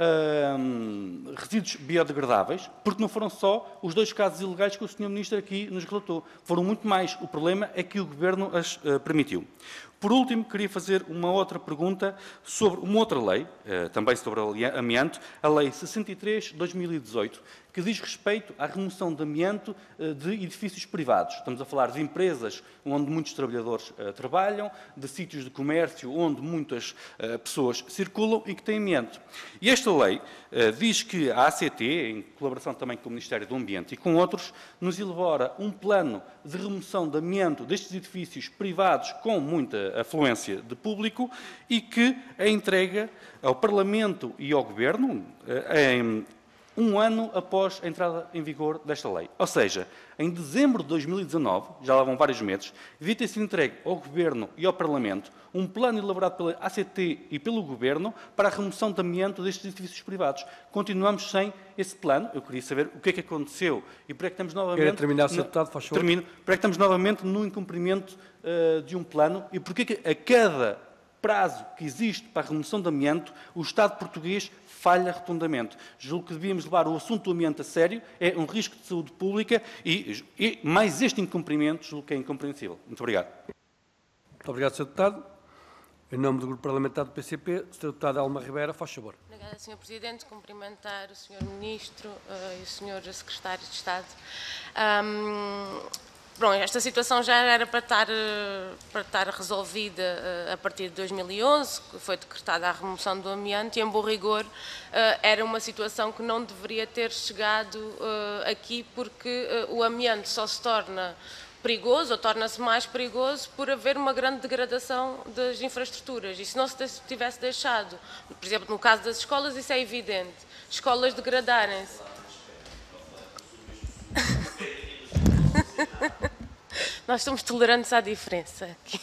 uh, resíduos biodegradáveis, porque não foram só os dois casos ilegais que o senhor Ministro aqui nos relatou. Foram muito mais. O problema é que o Governo as uh, permitiu. Por último, queria fazer uma outra pergunta sobre uma outra lei, eh, também sobre o amianto, a Lei sessenta e três de dois mil e dezoito, que diz respeito à remoção de amianto eh, de edifícios privados. Estamos a falar de empresas onde muitos trabalhadores eh, trabalham, de sítios de comércio onde muitas eh, pessoas circulam e que têm amianto. E esta lei eh, diz que a A C T, em colaboração também com o Ministério do Ambiente e com outros, nos elabora um plano de remoção de amianto destes edifícios privados com muita afluência de público e que a entrega ao Parlamento e ao Governo em um ano após a entrada em vigor desta lei. Ou seja, em dezembro de dois mil e dezanove, já lá vão vários meses, devia ter sido entregue ao Governo e ao Parlamento um plano elaborado pela A C T e pelo Governo para a remoção de amianto destes edifícios privados. Continuamos sem esse plano. Eu queria saber o que é que aconteceu e por é que estamos novamente... Quer terminar, senhor Deputado, faz favor. Termino. Por é que estamos novamente no incumprimento uh, de um plano e por é que a cada prazo que existe para a remoção de amianto, o Estado português falha rotundamente. Julgo que devíamos levar o assunto do amianto a sério, é um risco de saúde pública e, e mais este incumprimento, julgo que é incompreensível. Muito obrigado. Muito obrigado, senhor Deputado. Em nome do Grupo Parlamentar do P C P, senhor Deputado Elma Ribeira, faz favor. Obrigada, senhor Presidente. Cumprimentar o senhor Ministro uh, e o senhor Secretário de Estado. Um, Bom, esta situação já era para estar, para estar resolvida a partir de dois mil e onze, que foi decretada a remoção do amianto, e, em bom rigor, era uma situação que não deveria ter chegado aqui, porque o amianto só se torna perigoso, ou torna-se mais perigoso, por haver uma grande degradação das infraestruturas. E se não se tivesse deixado, por exemplo, no caso das escolas, isso é evidente, escolas degradarem-se. Nós somos tolerantes à diferença aqui.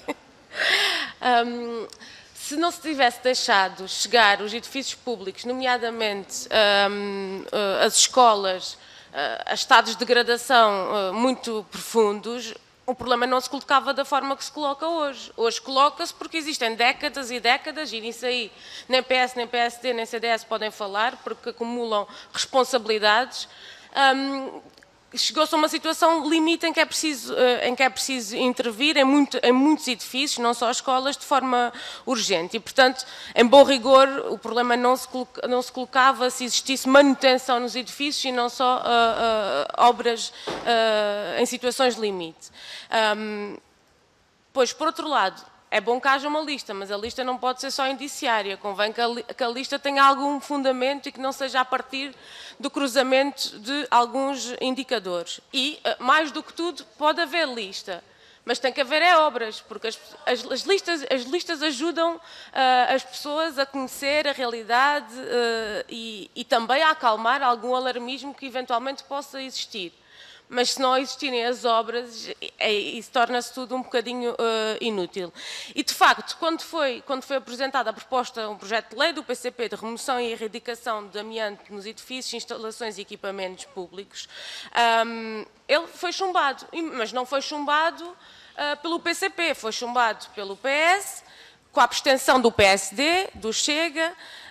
Um, se não se tivesse deixado chegar os edifícios públicos, nomeadamente um, as escolas, a estados de degradação muito profundos, o problema não se colocava da forma que se coloca hoje. Hoje coloca-se porque existem décadas e décadas, e nisso aí nem P S, nem P S D, nem C D S podem falar, porque acumulam responsabilidades. Um, Chegou-se a uma situação limite em que é preciso, em que é preciso intervir em, muito, em muitos edifícios, não só escolas, de forma urgente. E, portanto, em bom rigor, o problema não se, coloca, não se colocava se existisse manutenção nos edifícios e não só uh, uh, obras uh, em situações de limite. Um, pois, por outro lado, é bom que haja uma lista, mas a lista não pode ser só indiciária. Convém que a, li que a lista tenha algum fundamento e que não seja a partir do cruzamento de alguns indicadores. E, mais do que tudo, pode haver lista, mas tem que haver é obras, porque as, as, as, listas, as listas ajudam uh, as pessoas a conhecer a realidade uh, e, e também a acalmar algum alarmismo que eventualmente possa existir. Mas se não existirem as obras, é, isso torna-se tudo um bocadinho uh, inútil. E, de facto, quando foi, quando foi apresentada a proposta, um projeto de lei do P C P de remoção e erradicação de amianto nos edifícios, instalações e equipamentos públicos, um, ele foi chumbado, mas não foi chumbado uh, pelo P C P, foi chumbado pelo P S, com a abstenção do P S D, do Chega,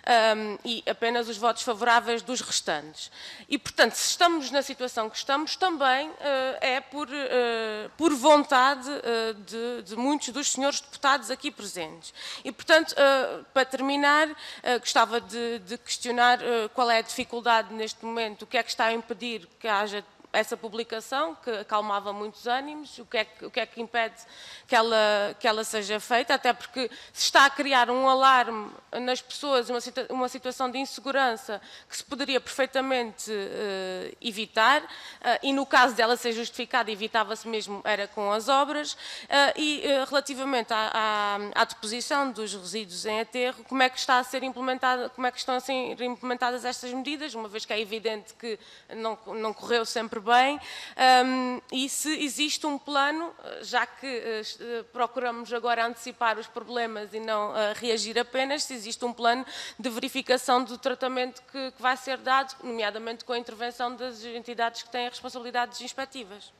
um, e apenas os votos favoráveis dos restantes. E, portanto, se estamos na situação que estamos, também uh, é por, uh, por vontade uh, de, de muitos dos senhores deputados aqui presentes. E, portanto, uh, para terminar, uh, gostava de, de questionar uh, qual é a dificuldade neste momento, o que é que está a impedir que haja essa publicação, que acalmava muitos ânimos, o que é que, o que, é que impede que ela, que ela seja feita, até porque se está a criar um alarme nas pessoas, uma, situa uma situação de insegurança que se poderia perfeitamente uh, evitar, uh, e no caso dela ser justificada, evitava-se mesmo, era com as obras, uh, e uh, relativamente à, à, à deposição dos resíduos em aterro, como é que está a ser implementada, como é que estão a ser implementadas estas medidas, uma vez que é evidente que não, não correu sempre bem, um, e se existe um plano, já que uh, procuramos agora antecipar os problemas e não uh, reagir apenas, se existe um plano de verificação do tratamento que, que vai ser dado, nomeadamente com a intervenção das entidades que têm responsabilidades inspectivas.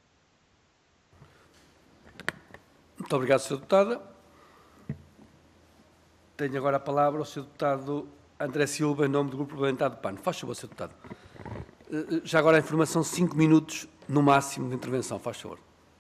Muito obrigado, senhora Deputada. Tenho agora a palavra o senhor Deputado André Silva, em nome do Grupo Parlamentar do P A N. Faz favor, senhor Deputado. Já agora a informação, cinco minutos no máximo de intervenção, faz favor.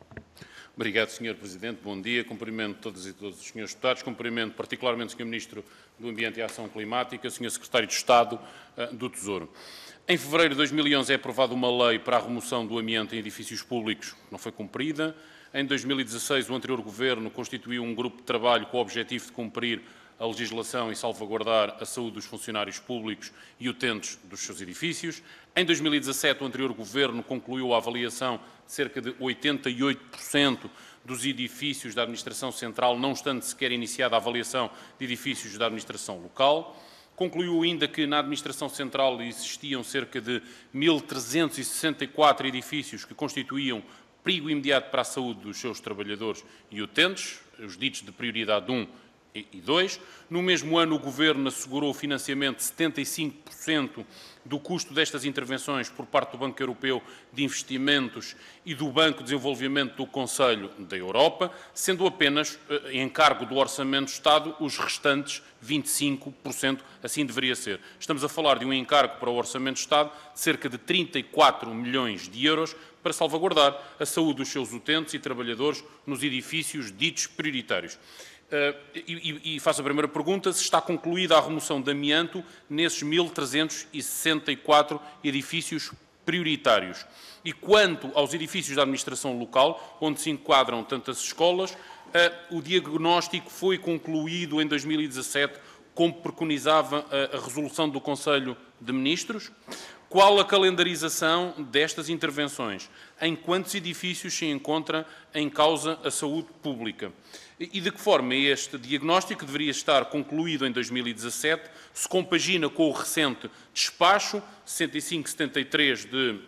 Obrigado, senhor Presidente. Bom dia. Cumprimento todas e todos os senhores deputados. Cumprimento particularmente o senhor Ministro do Ambiente e Ação Climática, o senhor Secretário de Estado uh, do Tesouro. Em fevereiro de dois mil e onze é aprovada uma lei para a remoção do amianto em edifícios públicos, que não foi cumprida. Em dois mil e dezasseis, o anterior Governo constituiu um grupo de trabalho com o objetivo de cumprir a legislação e salvaguardar a saúde dos funcionários públicos e utentes dos seus edifícios. Em dois mil e dezassete, o anterior Governo concluiu a avaliação de cerca de oitenta e oito por cento dos edifícios da Administração Central, não estando sequer iniciada a avaliação de edifícios da Administração Local. Concluiu ainda que na Administração Central existiam cerca de mil trezentos e sessenta e quatro edifícios que constituíam perigo imediato para a saúde dos seus trabalhadores e utentes, os ditos de prioridade um e dois. No mesmo ano, o Governo assegurou o financiamento de setenta e cinco por cento do custo destas intervenções por parte do Banco Europeu de Investimentos e do Banco de Desenvolvimento do Conselho da Europa, sendo apenas em encargo do Orçamento do Estado os restantes vinte e cinco por cento, assim deveria ser. Estamos a falar de um encargo para o Orçamento do Estado de cerca de trinta e quatro milhões de euros para salvaguardar a saúde dos seus utentes e trabalhadores nos edifícios ditos prioritários. Uh, e, e faço a primeira pergunta, se está concluída a remoção de amianto nesses mil trezentos e sessenta e quatro edifícios prioritários. E quanto aos edifícios da administração local, onde se enquadram tantas escolas, uh, o diagnóstico foi concluído em dois mil e dezassete, como preconizava a, a resolução do Conselho de Ministros. Qual a calendarização destas intervenções? Em quantos edifícios se encontra em causa a saúde pública? E de que forma este diagnóstico deveria estar concluído em dois mil e dezassete, se compagina com o recente despacho sessenta e cinco setenta e três de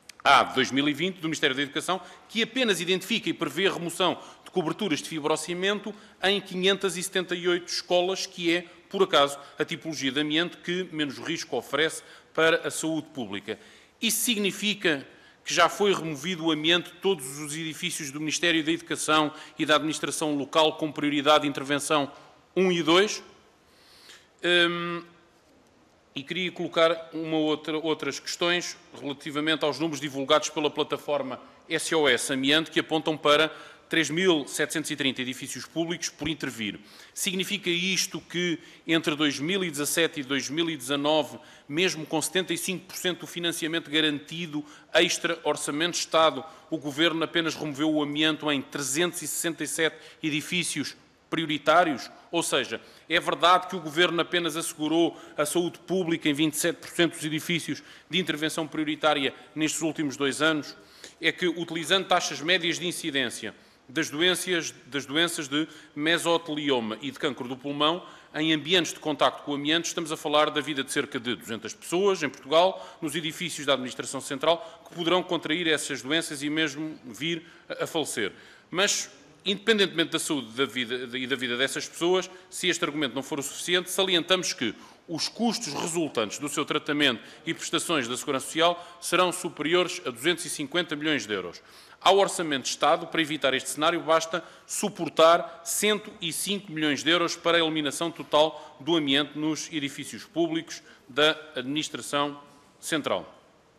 A de dois mil e vinte do Ministério da Educação, que apenas identifica e prevê a remoção de coberturas de fibrocimento em quinhentas e setenta e oito escolas, que é, por acaso, a tipologia de amianto que menos risco oferece para a saúde pública. Isso significa que já foi removido o amianto de todos os edifícios do Ministério da Educação e da Administração Local com prioridade de intervenção um e dois? Hum, e queria colocar uma outra, outras questões relativamente aos números divulgados pela plataforma S O S Amianto, que apontam para três mil setecentos e trinta edifícios públicos por intervir. Significa isto que entre dois mil e dezassete e dois mil e dezanove, mesmo com setenta e cinco por cento do financiamento garantido extra Orçamento de Estado, o Governo apenas removeu o amianto em trezentos e sessenta e sete edifícios prioritários? Ou seja, é verdade que o Governo apenas assegurou a saúde pública em vinte e sete por cento dos edifícios de intervenção prioritária nestes últimos dois anos? É que, utilizando taxas médias de incidência das doenças, das doenças de mesotelioma e de cancro do pulmão, em ambientes de contacto com o amianto, estamos a falar da vida de cerca de duzentas pessoas em Portugal, nos edifícios da Administração Central, que poderão contrair essas doenças e mesmo vir a falecer. Mas, independentemente da saúde da vida, e da vida dessas pessoas, se este argumento não for o suficiente, salientamos que os custos resultantes do seu tratamento e prestações da Segurança Social serão superiores a duzentos e cinquenta milhões de euros. Ao Orçamento de Estado, para evitar este cenário, basta suportar cento e cinco milhões de euros para a eliminação total do amianto nos edifícios públicos da Administração Central.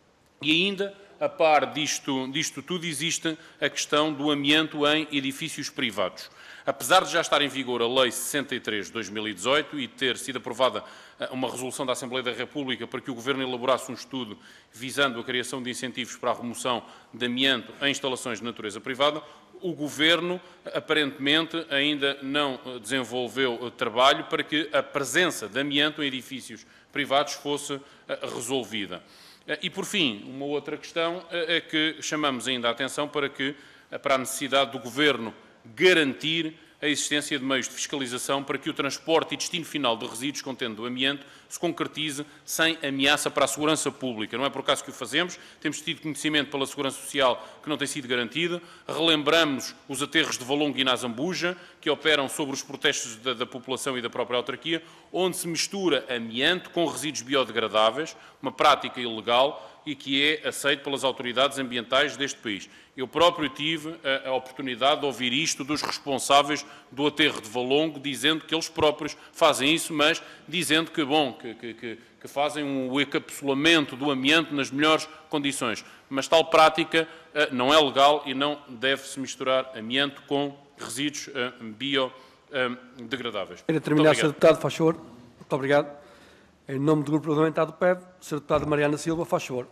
E ainda, a par disto, disto tudo, existe a questão do amianto em edifícios privados. Apesar de já estar em vigor a Lei sessenta e três de dois mil e dezoito e ter sido aprovada uma resolução da Assembleia da República para que o Governo elaborasse um estudo visando a criação de incentivos para a remoção de amianto em instalações de natureza privada, o Governo, aparentemente, ainda não desenvolveu trabalho para que a presença de amianto em edifícios privados fosse resolvida. E, por fim, uma outra questão é que chamamos ainda a atenção para, que, para a necessidade do Governo garantir a existência de meios de fiscalização para que o transporte e destino final de resíduos contendo amianto se concretize sem ameaça para a segurança pública. Não é por acaso que o fazemos, temos tido conhecimento pela Segurança Social que não tem sido garantido, relembramos os aterros de Valongo e Nazambuja, que operam sobre os protestos da, da população e da própria autarquia, onde se mistura amianto com resíduos biodegradáveis, uma prática ilegal e que é aceito pelas autoridades ambientais deste país. Eu próprio tive a, a oportunidade de ouvir isto dos responsáveis do aterro de Valongo, dizendo que eles próprios fazem isso, mas dizendo que, bom, que, que, que, que fazem um encapsulamento do amianto nas melhores condições. Mas tal prática uh, não é legal e não deve-se misturar amianto com resíduos uh, biodegradáveis. Queria terminar, senhor Deputado, faz favor. Muito obrigado. Em nome do Grupo Parlamentar do P E D, senhor Deputado Mariana Silva, faz favor.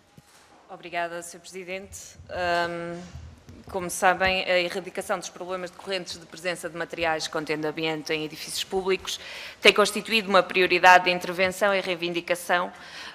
Obrigada, senhor Presidente. Um, como sabem, a erradicação dos problemas decorrentes de presença de materiais contendo amianto em edifícios públicos tem constituído uma prioridade de intervenção e reivindicação uh,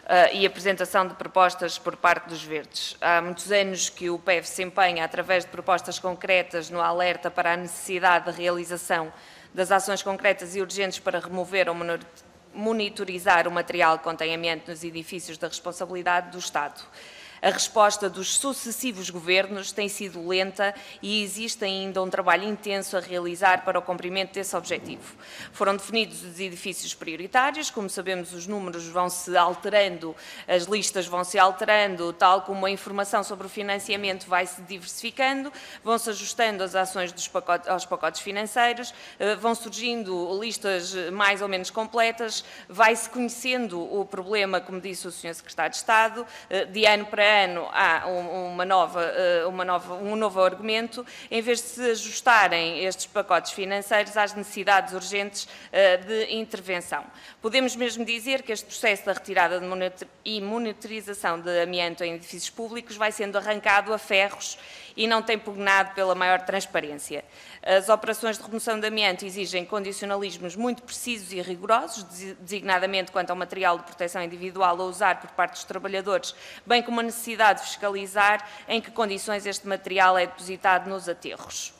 e apresentação de propostas por parte dos Verdes. Há muitos anos que o P E V se empenha, através de propostas concretas, no alerta para a necessidade de realização das ações concretas e urgentes para remover ou monitorizar o material que contém amianto nos edifícios da responsabilidade do Estado. A resposta dos sucessivos governos tem sido lenta e existe ainda um trabalho intenso a realizar para o cumprimento desse objetivo. Foram definidos os edifícios prioritários, como sabemos, os números vão-se alterando, as listas vão-se alterando, tal como a informação sobre o financiamento vai-se diversificando, vão-se ajustando as ações dos pacotes, aos pacotes financeiros, vão surgindo listas mais ou menos completas, vai-se conhecendo o problema, como disse o senhor Secretário de Estado, de ano para ano há uma nova, uma nova, um novo argumento, em vez de se ajustarem estes pacotes financeiros às necessidades urgentes de intervenção. Podemos mesmo dizer que este processo da retirada de monitor e monitorização de amianto em edifícios públicos vai sendo arrancado a ferros e não tem pugnado pela maior transparência. As operações de remoção de amianto exigem condicionalismos muito precisos e rigorosos, designadamente quanto ao material de proteção individual a usar por parte dos trabalhadores, bem como a necessidade de fiscalizar em que condições este material é depositado nos aterros.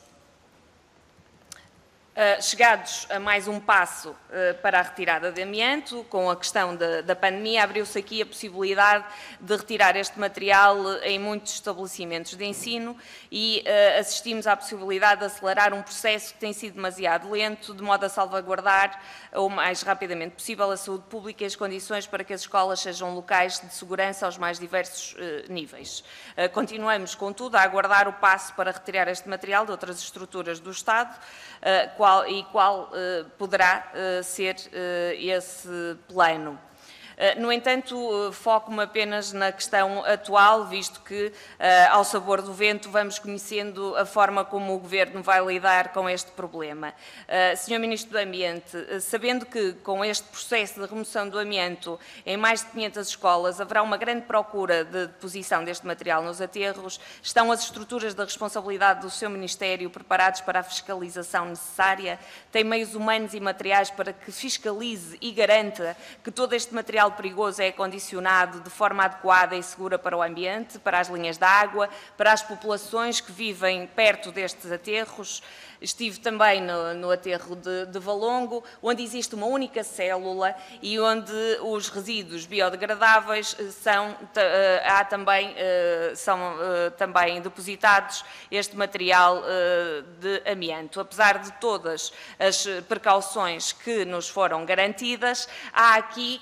Uh, chegados a mais um passo uh, para a retirada de amianto, com a questão da, da pandemia, abriu-se aqui a possibilidade de retirar este material em muitos estabelecimentos de ensino e uh, assistimos à possibilidade de acelerar um processo que tem sido demasiado lento, de modo a salvaguardar o mais rapidamente possível a saúde pública e as condições para que as escolas sejam locais de segurança aos mais diversos uh, níveis. Uh, continuamos, contudo, a aguardar o passo para retirar este material de outras estruturas do Estado, uh, Qual, e qual uh, poderá uh, ser uh, esse plano. Uh, no entanto, uh, foco-me apenas na questão atual, visto que, uh, ao sabor do vento, vamos conhecendo a forma como o Governo vai lidar com este problema. Uh, senhor Ministro do Ambiente, uh, sabendo que, com este processo de remoção do amianto em mais de quinhentas escolas, haverá uma grande procura de deposição deste material nos aterros, estão as estruturas da responsabilidade do seu Ministério preparados para a fiscalização necessária? Tem meios humanos e materiais para que fiscalize e garanta que todo este material perigoso é acondicionado de forma adequada e segura para o ambiente, para as linhas de água, para as populações que vivem perto destes aterros? Estive também no, no aterro de, de Valongo, onde existe uma única célula e onde os resíduos biodegradáveis são, há também, são também depositados este material de amianto. Apesar de todas as precauções que nos foram garantidas, há aqui, com certeza,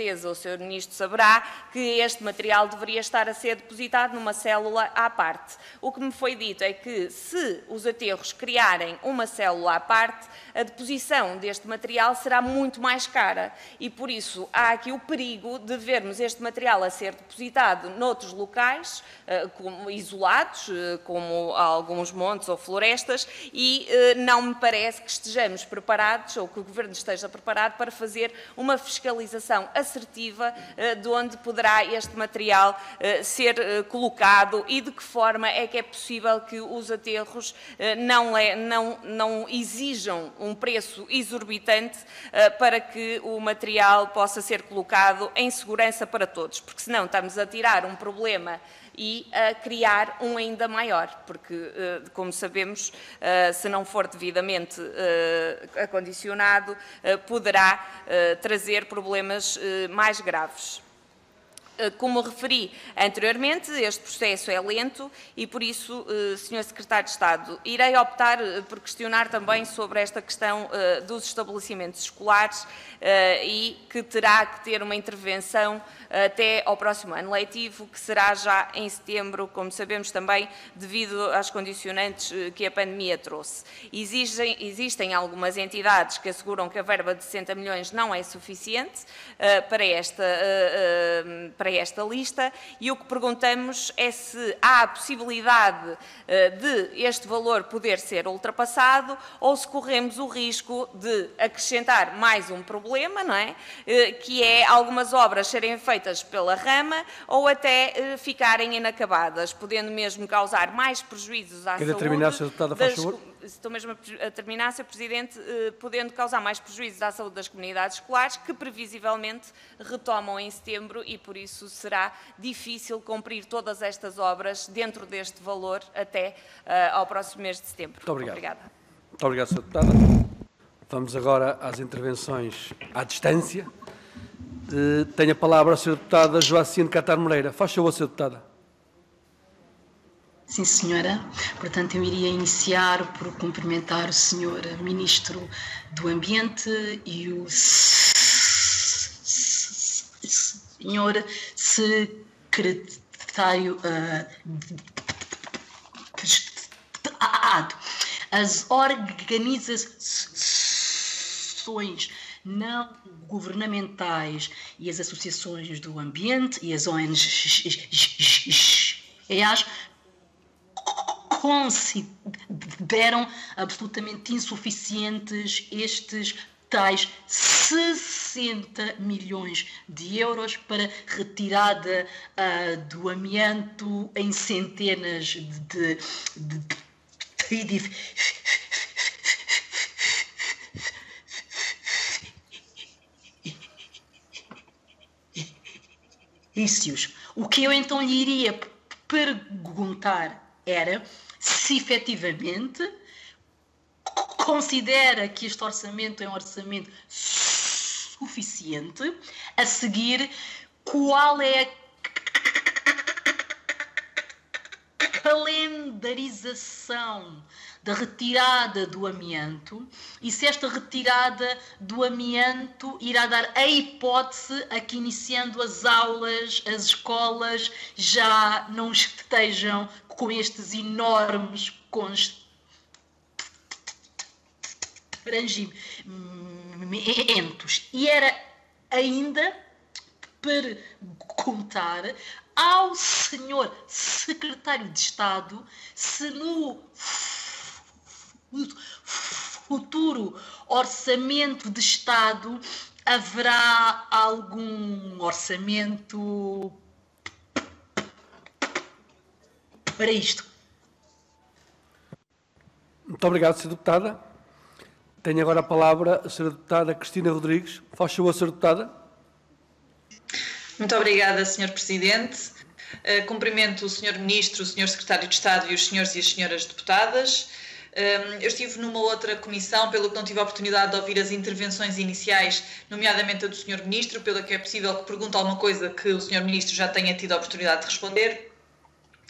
certeza o senhor Ministro saberá que este material deveria estar a ser depositado numa célula à parte. O que me foi dito é que, se os aterros criarem uma célula à parte, a deposição deste material será muito mais cara e, por isso, há aqui o perigo de vermos este material a ser depositado noutros locais, como isolados, como alguns montes ou florestas, e não me parece que estejamos preparados, ou que o Governo esteja preparado para fazer uma fiscalização assertiva de onde poderá este material ser colocado e de que forma é que é possível que os aterros não, não, não exijam um preço exorbitante para que o material possa ser colocado em segurança para todos, porque senão estamos a tirar um problema e a criar um ainda maior, porque, como sabemos, se não for devidamente acondicionado, poderá trazer problemas mais graves. Como referi anteriormente, este processo é lento e, por isso, senhor Secretário de Estado, irei optar por questionar também sobre esta questão dos estabelecimentos escolares e que terá que ter uma intervenção até ao próximo ano letivo, que será já em setembro, como sabemos também, devido às condicionantes que a pandemia trouxe. Existem, existem algumas entidades que asseguram que a verba de sessenta milhões não é suficiente para esta para esta lista e o que perguntamos é se há a possibilidade de este valor poder ser ultrapassado ou se corremos o risco de acrescentar mais um problema, não é? Que é algumas obras serem feitas pela rama ou até ficarem inacabadas, podendo mesmo causar mais prejuízos à Quer saúde. terminar, senhora Deputada, faz das, favor? Estou mesmo a terminar, senhor Presidente, podendo causar mais prejuízos à saúde das comunidades escolares, que previsivelmente retomam em setembro e, por isso, será difícil cumprir todas estas obras dentro deste valor até uh, ao próximo mês de setembro. Muito obrigado. Obrigada. Muito obrigado, senhora Deputada. Vamos agora às intervenções à distância. Uh, tenho a palavra a senhora Deputada Joacine Catar Moreira. Faz favor, senhora Deputada. Sim, senhora. Portanto, eu iria iniciar por cumprimentar o senhor Ministro do Ambiente e o senhor Secretário uh, de Estado. As organizações não governamentais e as associações do ambiente e as O N Gs consideram absolutamente insuficientes estes tais sessenta milhões de euros para retirada uh, do amianto em centenas de, de, de edifícios. O que eu então lhe iria perguntar era se efetivamente considera que este orçamento é um orçamento suficiente. A seguir, qual é a calendarização da retirada do amianto e se esta retirada do amianto irá dar a hipótese a que, iniciando as aulas, as escolas já não estejam com estes enormes constrangimentos. E era ainda perguntar ao senhor Secretário de Estado se no futuro orçamento de Estado haverá algum orçamento para isto. Muito obrigado, senhora Deputada. Tenho agora a palavra a senhora Deputada Cristina Rodrigues. Faz favor, senhora Deputada. Muito obrigada, senhor Presidente. Uh, cumprimento o senhor Ministro, o senhor Secretário de Estado e os senhores e as senhoras deputadas. Uh, eu estive numa outra comissão, pelo que não tive a oportunidade de ouvir as intervenções iniciais, nomeadamente a do senhor Ministro, pelo que é possível que pergunte alguma coisa que o senhor Ministro já tenha tido a oportunidade de responder.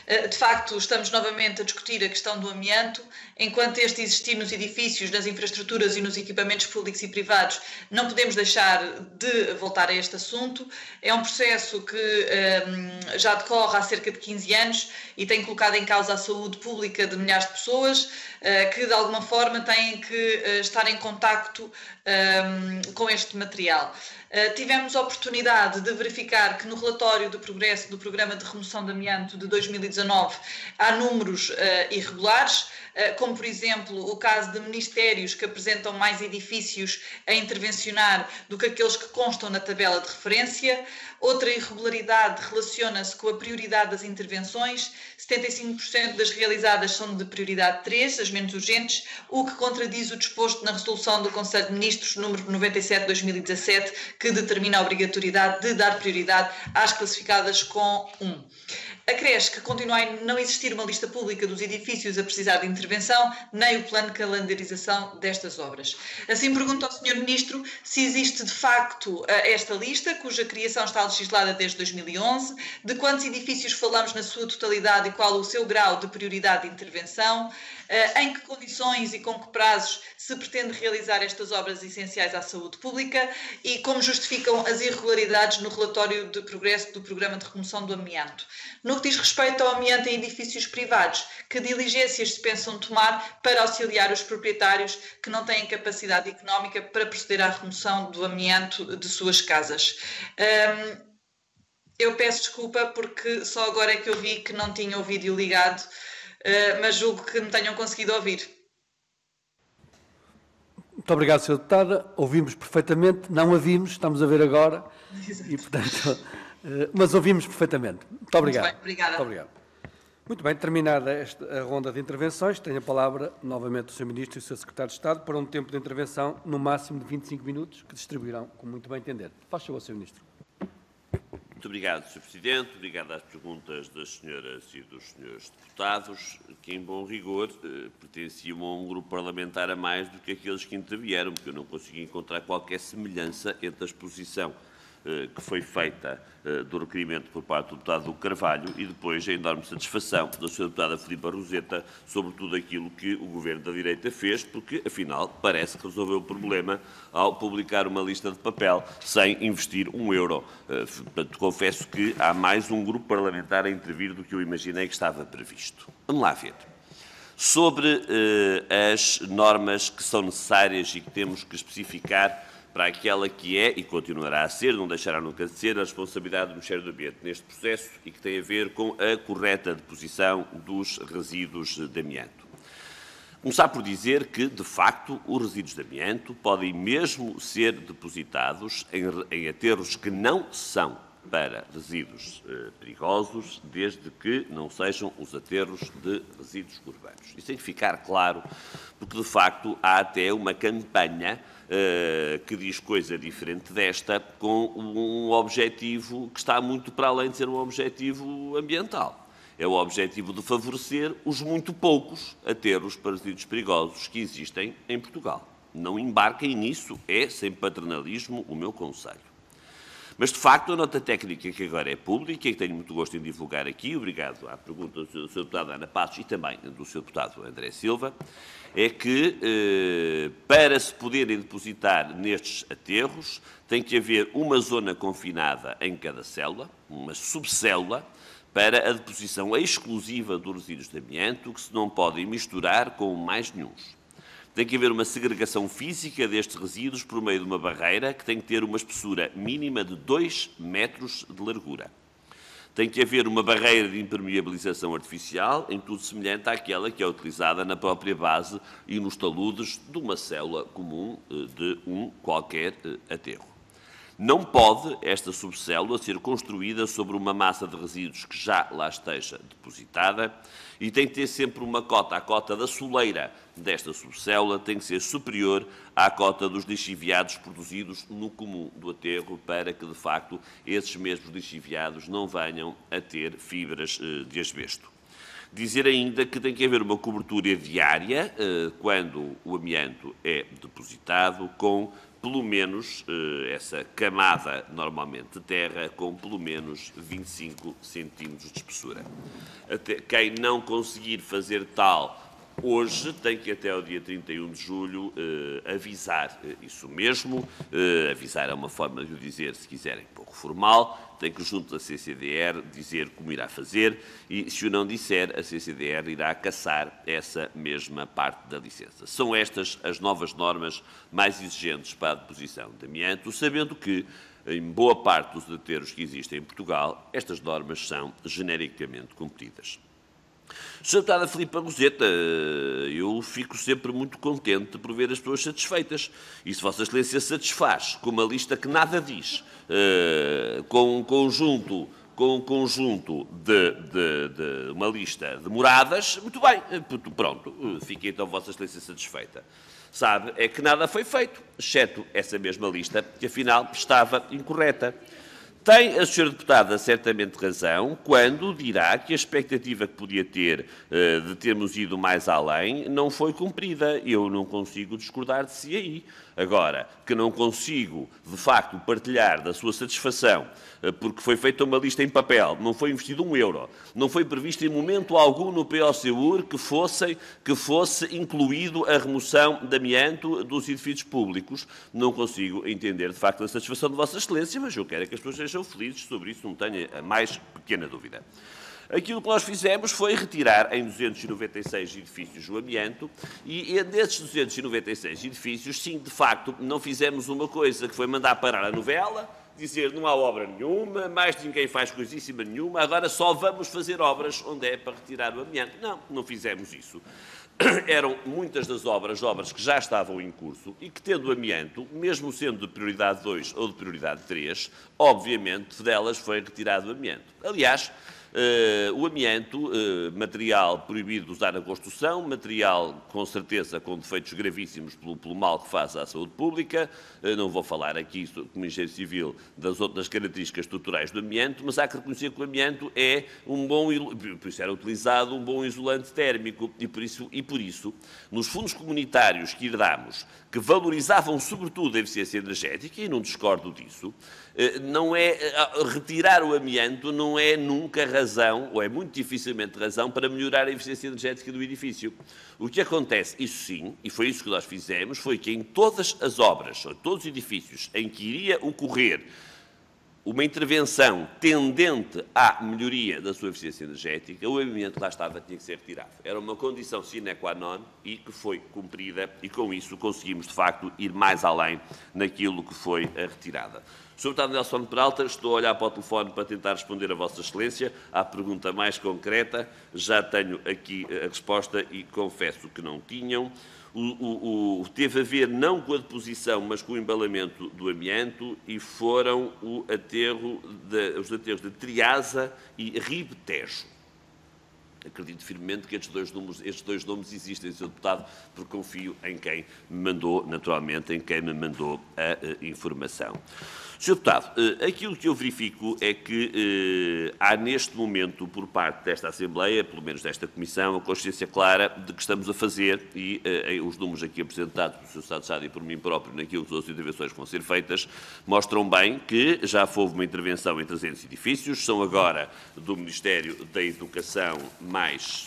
De facto, estamos novamente a discutir a questão do amianto. Enquanto este existir nos edifícios, nas infraestruturas e nos equipamentos públicos e privados, não podemos deixar de voltar a este assunto. É um processo que um, já decorre há cerca de quinze anos e tem colocado em causa a saúde pública de milhares de pessoas uh, que, de alguma forma, têm que uh, estar em contacto um, com este material. Uh, tivemos a oportunidade de verificar que no relatório do progresso do Programa de Remoção de Amianto de dois mil e dezanove há números uh, irregulares, uh, como por exemplo o caso de ministérios que apresentam mais edifícios a intervencionar do que aqueles que constam na tabela de referência. Outra irregularidade relaciona-se com a prioridade das intervenções. setenta e cinco por cento das realizadas são de prioridade três, as menos urgentes, o que contradiz o disposto na resolução do Conselho de Ministros número noventa e sete de dois mil e dezassete, que determina a obrigatoriedade de dar prioridade às classificadas com um. Acresce que continua a não existir uma lista pública dos edifícios a precisar de intervenção, nem o plano de calendarização destas obras. Assim, pergunto ao senhor Ministro se existe de facto esta lista, cuja criação está legislada desde dois mil e onze, de quantos edifícios falamos na sua totalidade e qual o seu grau de prioridade de intervenção, em que condições e com que prazos se pretende realizar estas obras essenciais à saúde pública e como justificam as irregularidades no relatório de progresso do Programa de Remoção do Amianto. No que diz respeito ao amianto em edifícios privados, que diligências se pensam tomar para auxiliar os proprietários que não têm capacidade económica para proceder à remoção do amianto de suas casas? Um, eu peço desculpa porque só agora é que eu vi que não tinha o vídeo ligado, uh, mas julgo que me tenham conseguido ouvir. Muito obrigado, senhora Deputada. Ouvimos perfeitamente, não a vimos, estamos a ver agora. Exato. E, portanto, mas ouvimos perfeitamente. Muito obrigado. Muito bem, obrigada. Muito obrigado. Muito bem, terminada esta a ronda de intervenções, tenho a palavra novamente o senhor Ministro e o senhor Secretário de Estado para um tempo de intervenção no máximo de vinte e cinco minutos, que distribuirão como muito bem entender. Faz favor, senhor Ministro. Muito obrigado, senhor Presidente. Obrigado às perguntas das senhoras e dos senhores deputados, que, em bom rigor, eh, pertenciam a um grupo parlamentar a mais do que aqueles que intervieram, porque eu não consegui encontrar qualquer semelhança entre a exposição eh, que foi feita eh, do requerimento por parte do deputado Carvalho e depois a enorme satisfação da senhora deputada Filipa Roseta sobre tudo aquilo que o Governo da Direita fez, porque, afinal, parece que resolveu o problema ao publicar uma lista de papel sem investir um euro. Uh, portanto, confesso que há mais um grupo parlamentar a intervir do que eu imaginei que estava previsto. Vamos lá ver. Sobre uh, as normas que são necessárias e que temos que especificar para aquela que é, e continuará a ser, não deixará nunca de ser, a responsabilidade do Ministério do Ambiente neste processo e que tem a ver com a correta deposição dos resíduos de amianto. Começar por dizer que, de facto, os resíduos de amianto podem mesmo ser depositados em, em aterros que não são para resíduos eh, perigosos, desde que não sejam os aterros de resíduos urbanos. Isso tem que ficar claro, porque, de facto, há até uma campanha eh, que diz coisa diferente desta, com um objetivo que está muito para além de ser um objetivo ambiental. É o objetivo de favorecer os muito poucos aterros para resíduos perigosos que existem em Portugal. Não embarquem nisso, é, sem paternalismo, o meu conselho. Mas, de facto, a nota técnica que agora é pública e que tenho muito gosto em divulgar aqui, obrigado à pergunta do senhor Deputado Ana Passos e também do senhor Deputado André Silva, é que, eh, para se poderem depositar nestes aterros, tem que haver uma zona confinada em cada célula, uma subcélula, para a deposição exclusiva dos resíduos de amianto, que se não podem misturar com mais nenhuns. Tem que haver uma segregação física destes resíduos por meio de uma barreira que tem que ter uma espessura mínima de dois metros de largura. Tem que haver uma barreira de impermeabilização artificial, em tudo semelhante àquela que é utilizada na própria base e nos taludes de uma célula comum de um qualquer aterro. Não pode esta subcélula ser construída sobre uma massa de resíduos que já lá esteja depositada e tem que ter sempre uma cota. A cota da soleira desta subcélula tem que ser superior à cota dos lixiviados produzidos no comum do aterro para que, de facto, esses mesmos lixiviados não venham a ter fibras de asbesto. Dizer ainda que tem que haver uma cobertura diária, quando o amianto é depositado, com pelo menos, essa camada, normalmente, de terra, com pelo menos vinte e cinco centímetros de espessura. Até quem não conseguir fazer tal hoje tem que até ao dia trinta e um de julho eh, avisar eh, isso mesmo. Eh, avisar é uma forma de o dizer, se quiserem, pouco formal. Tem que, junto da C C D R, dizer como irá fazer e, se o não disser, a C C D R irá caçar essa mesma parte da licença. São estas as novas normas mais exigentes para a deposição de amianto, sabendo que, em boa parte dos aterros que existem em Portugal, estas normas são genericamente cumpridas. senhora Deputada Filipa Roseta, eu fico sempre muito contente por ver as pessoas satisfeitas. E se Vossa Excelência satisfaz com uma lista que nada diz, com um conjunto, com um conjunto de, de, de uma lista de moradas, muito bem, pronto, fique então Vossa Excelência satisfeita. Sabe, é que nada foi feito, exceto essa mesma lista, que afinal estava incorreta. Tem a senhora Deputada certamente razão quando dirá que a expectativa que podia ter uh, de termos ido mais além não foi cumprida. Eu não consigo discordar de si aí. Agora, que não consigo, de facto, partilhar da sua satisfação, uh, porque foi feita uma lista em papel, não foi investido um euro, não foi previsto em momento algum no P O C U R que fosse, que fosse incluído a remoção de amianto dos edifícios públicos. Não consigo entender, de facto, a satisfação de Vossa Excelência, mas eu quero que as pessoas sejam felizes, sobre isso não tenho a mais pequena dúvida. Aquilo que nós fizemos foi retirar em duzentos e noventa e seis edifícios o amianto e desses duzentos e noventa e seis edifícios, sim, de facto, não fizemos uma coisa, que foi mandar parar a novela, dizer não há obra nenhuma, mais ninguém faz coisíssima nenhuma, agora só vamos fazer obras onde é para retirar o amianto. Não, não fizemos isso. Eram muitas das obras, obras que já estavam em curso e que, tendo amianto, mesmo sendo de prioridade dois ou de prioridade três, obviamente, delas foi retirado o amianto. Aliás, Uh, o amianto, uh, material proibido de usar na construção, material com certeza com defeitos gravíssimos pelo, pelo mal que faz à saúde pública. Uh, não vou falar aqui, como engenheiro civil, das outras características estruturais do amianto, mas há que reconhecer que o amianto é um bom, por isso era utilizado um bom isolante térmico e por isso, e por isso nos fundos comunitários que herdámos, que valorizavam sobretudo a eficiência energética, e não discordo disso, não é, retirar o amianto não é nunca razão, ou é muito dificilmente razão, para melhorar a eficiência energética do edifício. O que acontece, isso sim, e foi isso que nós fizemos, foi que em todas as obras, ou todos os edifícios em que iria ocorrer uma intervenção tendente à melhoria da sua eficiência energética, o amianto lá estava, tinha que ser retirado. Era uma condição sine qua non e que foi cumprida, e com isso conseguimos, de facto, ir mais além naquilo que foi a retirada. senhor Deputado Nelson Peralta, estou a olhar para o telefone para tentar responder a Vossa Excelência à pergunta mais concreta. Já tenho aqui a resposta e confesso que não tinham. O, o, o, teve a ver não com a deposição, mas com o embalamento do amianto e foram o aterro de, os aterros de Triasa e Ribetejo. Acredito firmemente que estes dois, números, estes dois nomes existem, senhor Deputado, porque confio em quem me mandou, naturalmente, em quem me mandou a, a informação. senhor Deputado, aquilo que eu verifico é que eh, há neste momento, por parte desta Assembleia, pelo menos desta Comissão, a consciência clara de que estamos a fazer, e eh, os números aqui apresentados pelo senhor Estado de Estado e por mim próprio, naquilo que são as intervenções que vão ser feitas, mostram bem que já houve uma intervenção em trezentos edifícios, são agora do Ministério da Educação mais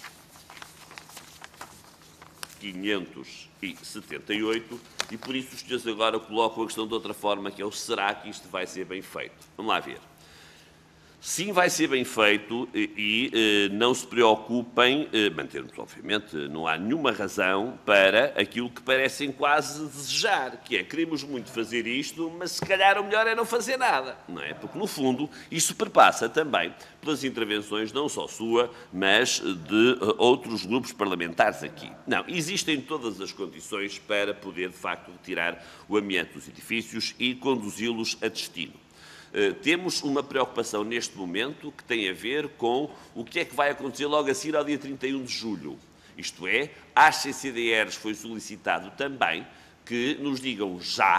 quinhentos e setenta e oito, e por isso os senhores agora colocam a questão de outra forma, que é o será que isto vai ser bem feito? Vamos lá ver. Sim, vai ser bem feito e, e eh, não se preocupem, eh, mantermos, obviamente, não há nenhuma razão para aquilo que parecem quase desejar, que é, queremos muito fazer isto, mas se calhar o melhor é não fazer nada, não é? Porque, no fundo, isto perpassa também pelas intervenções, não só sua, mas de uh, outros grupos parlamentares aqui. Não, existem todas as condições para poder, de facto, retirar o amianto dos edifícios e conduzi-los a destino. Uh, temos uma preocupação neste momento que tem a ver com o que é que vai acontecer logo a seguir ao dia trinta e um de julho. Isto é, às C C D Rs foi solicitado também que nos digam já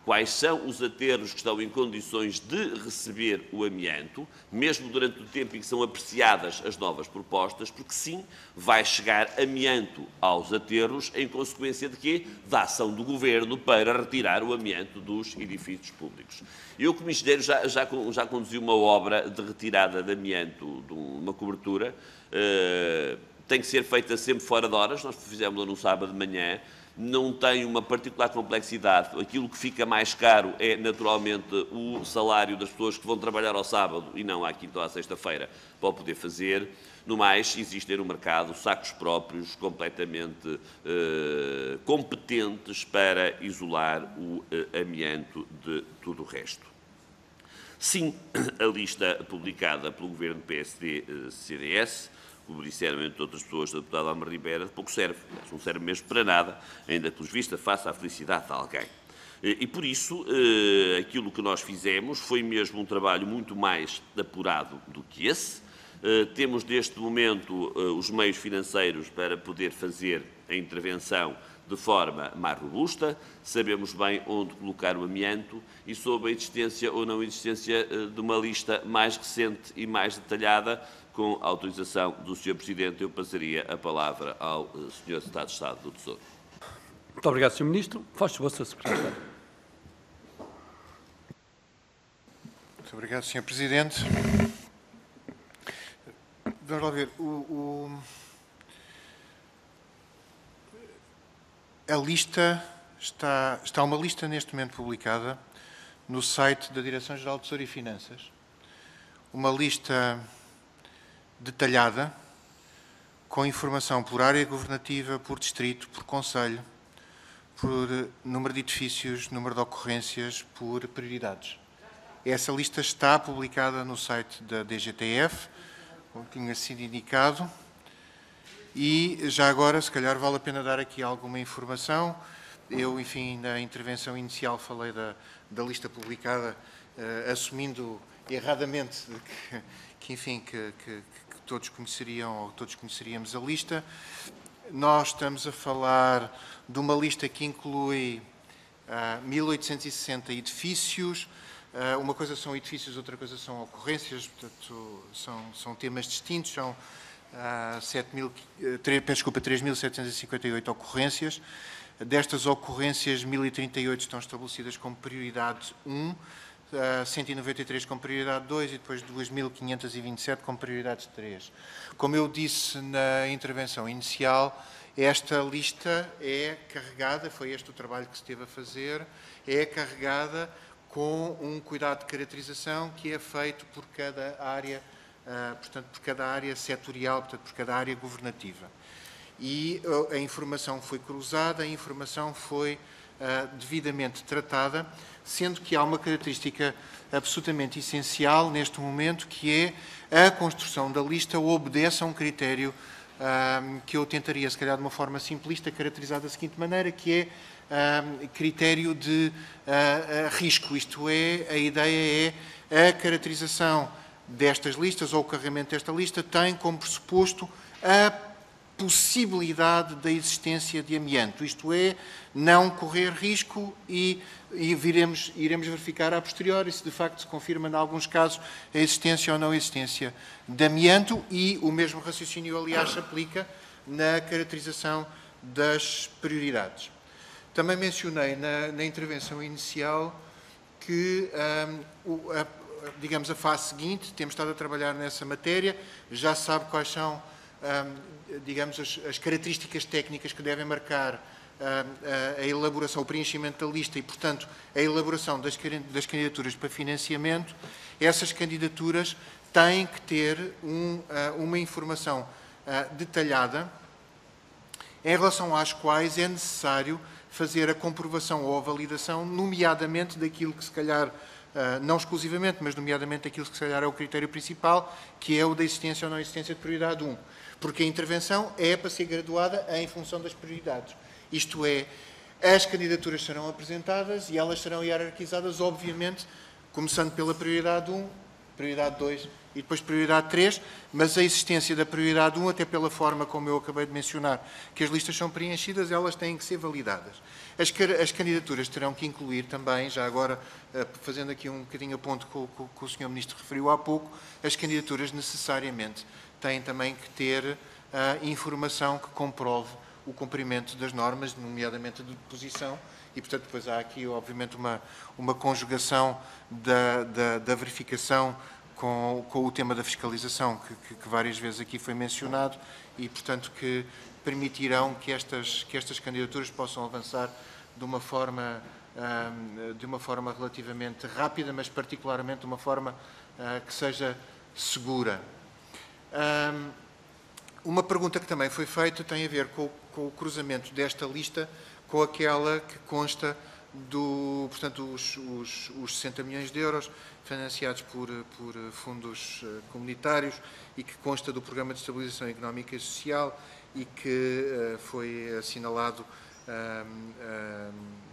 quais são os aterros que estão em condições de receber o amianto, mesmo durante o tempo em que são apreciadas as novas propostas, porque sim, vai chegar amianto aos aterros em consequência de quê? Da ação do Governo para retirar o amianto dos edifícios públicos. Eu, como engenheiro, já, já, já conduzi uma obra de retirada de amianto de uma cobertura, uh, tem que ser feita sempre fora de horas, nós fizemos-la no sábado de manhã, não tem uma particular complexidade. Aquilo que fica mais caro é, naturalmente, o salário das pessoas que vão trabalhar ao sábado e não à quinta ou à sexta-feira para o poder fazer. No mais, existem no mercado sacos próprios completamente eh, competentes para isolar o eh, amianto de tudo o resto. Sim, a lista publicada pelo Governo P S D-C D S, como disseram entre outras pessoas, a deputada Alma Ribeira, de pouco serve, não serve mesmo para nada, ainda que, pelos vistos, faça a felicidade de alguém. E, por isso, aquilo que nós fizemos foi mesmo um trabalho muito mais apurado do que esse. Temos, neste momento, os meios financeiros para poder fazer a intervenção de forma mais robusta, sabemos bem onde colocar o amianto e sobre a existência ou não existência de uma lista mais recente e mais detalhada. Com a autorização do senhor Presidente, eu passaria a palavra ao senhor Secretário de Estado do Tesouro. Muito obrigado, senhor Ministro. Faz favor, senhor Secretário. Muito obrigado, senhor Presidente. Vamos lá ver. O, o... A lista está, está uma lista neste momento publicada no site da Direção-Geral de Tesouro e Finanças. Uma lista detalhada, com informação por área governativa, por distrito, por concelho, por número de edifícios, número de ocorrências, por prioridades. Essa lista está publicada no site da D G T F, como tinha sido indicado, e já agora, se calhar, vale a pena dar aqui alguma informação. Eu, enfim, na intervenção inicial falei da, da lista publicada, uh, assumindo erradamente que, que enfim, que, que, que todos conheceriam ou todos conheceríamos a lista. Nós estamos a falar de uma lista que inclui uh, mil oitocentos e sessenta edifícios. Uh, uma coisa são edifícios, outra coisa são ocorrências, portanto, são, são temas distintos. São uh, sete mil, uh, três, desculpa, três mil setecentos e cinquenta e oito ocorrências. Destas ocorrências, mil e trinta e oito estão estabelecidas como prioridade um, uh, cento e noventa e três como prioridade dois e depois duas mil quinhentos e vinte e sete como prioridade três. Como eu disse na intervenção inicial, esta lista é carregada, foi este o trabalho que se teve a fazer, é carregada com um cuidado de caracterização que é feito por cada área, uh, portanto, por cada área setorial, portanto, por cada área governativa. E uh, a informação foi cruzada, a informação foi uh, devidamente tratada, sendo que há uma característica absolutamente essencial neste momento, que é a construção da lista obedece a um critério uh, que eu tentaria, se calhar de uma forma simplista, caracterizar da seguinte maneira, que é Uh, critério de uh, uh, risco, isto é, a ideia é a caracterização destas listas ou o carregamento desta lista tem como pressuposto a possibilidade da existência de amianto, isto é, não correr risco e, e viremos, iremos verificar a posteriori se de facto se confirma em alguns casos a existência ou não existência de amianto e o mesmo raciocínio aliás se aplica na caracterização das prioridades. Também mencionei na, na intervenção inicial que, um, o, a, digamos, a fase seguinte, temos estado a trabalhar nessa matéria, já sabe quais são, um, digamos, as, as características técnicas que devem marcar um, a, a elaboração, o preenchimento da lista e, portanto, a elaboração das, das candidaturas para financiamento. Essas candidaturas têm que ter um, uh, uma informação uh, detalhada em relação às quais é necessário fazer a comprovação ou a validação, nomeadamente daquilo que se calhar, não exclusivamente, mas nomeadamente daquilo que se calhar é o critério principal, que é o da existência ou não existência de prioridade um. Porque a intervenção é para ser graduada em função das prioridades. Isto é, as candidaturas serão apresentadas e elas serão hierarquizadas, obviamente, começando pela prioridade um, prioridade dois e depois prioridade três, mas a existência da prioridade um, até pela forma como eu acabei de mencionar, que as listas são preenchidas, elas têm que ser validadas. As, as candidaturas terão que incluir também, já agora, fazendo aqui um bocadinho a ponto com o que o senhor Ministro referiu há pouco, as candidaturas necessariamente têm também que ter a informação que comprove o cumprimento das normas, nomeadamente de deposição, e, portanto, depois há aqui, obviamente, uma, uma conjugação da, da, da verificação com, com o tema da fiscalização, que, que, que várias vezes aqui foi mencionado, e, portanto, que permitirão que estas, que estas candidaturas possam avançar de uma forma, um, de uma forma relativamente rápida, mas particularmente de uma forma uh, que seja segura. Um, uma pergunta que também foi feita tem a ver com, com o cruzamento desta lista com aquela que consta do, portanto, os, os, os sessenta milhões de euros financiados por, por fundos comunitários e que consta do Programa de Estabilização Económica e Social e que uh, foi assinalado uh, uh,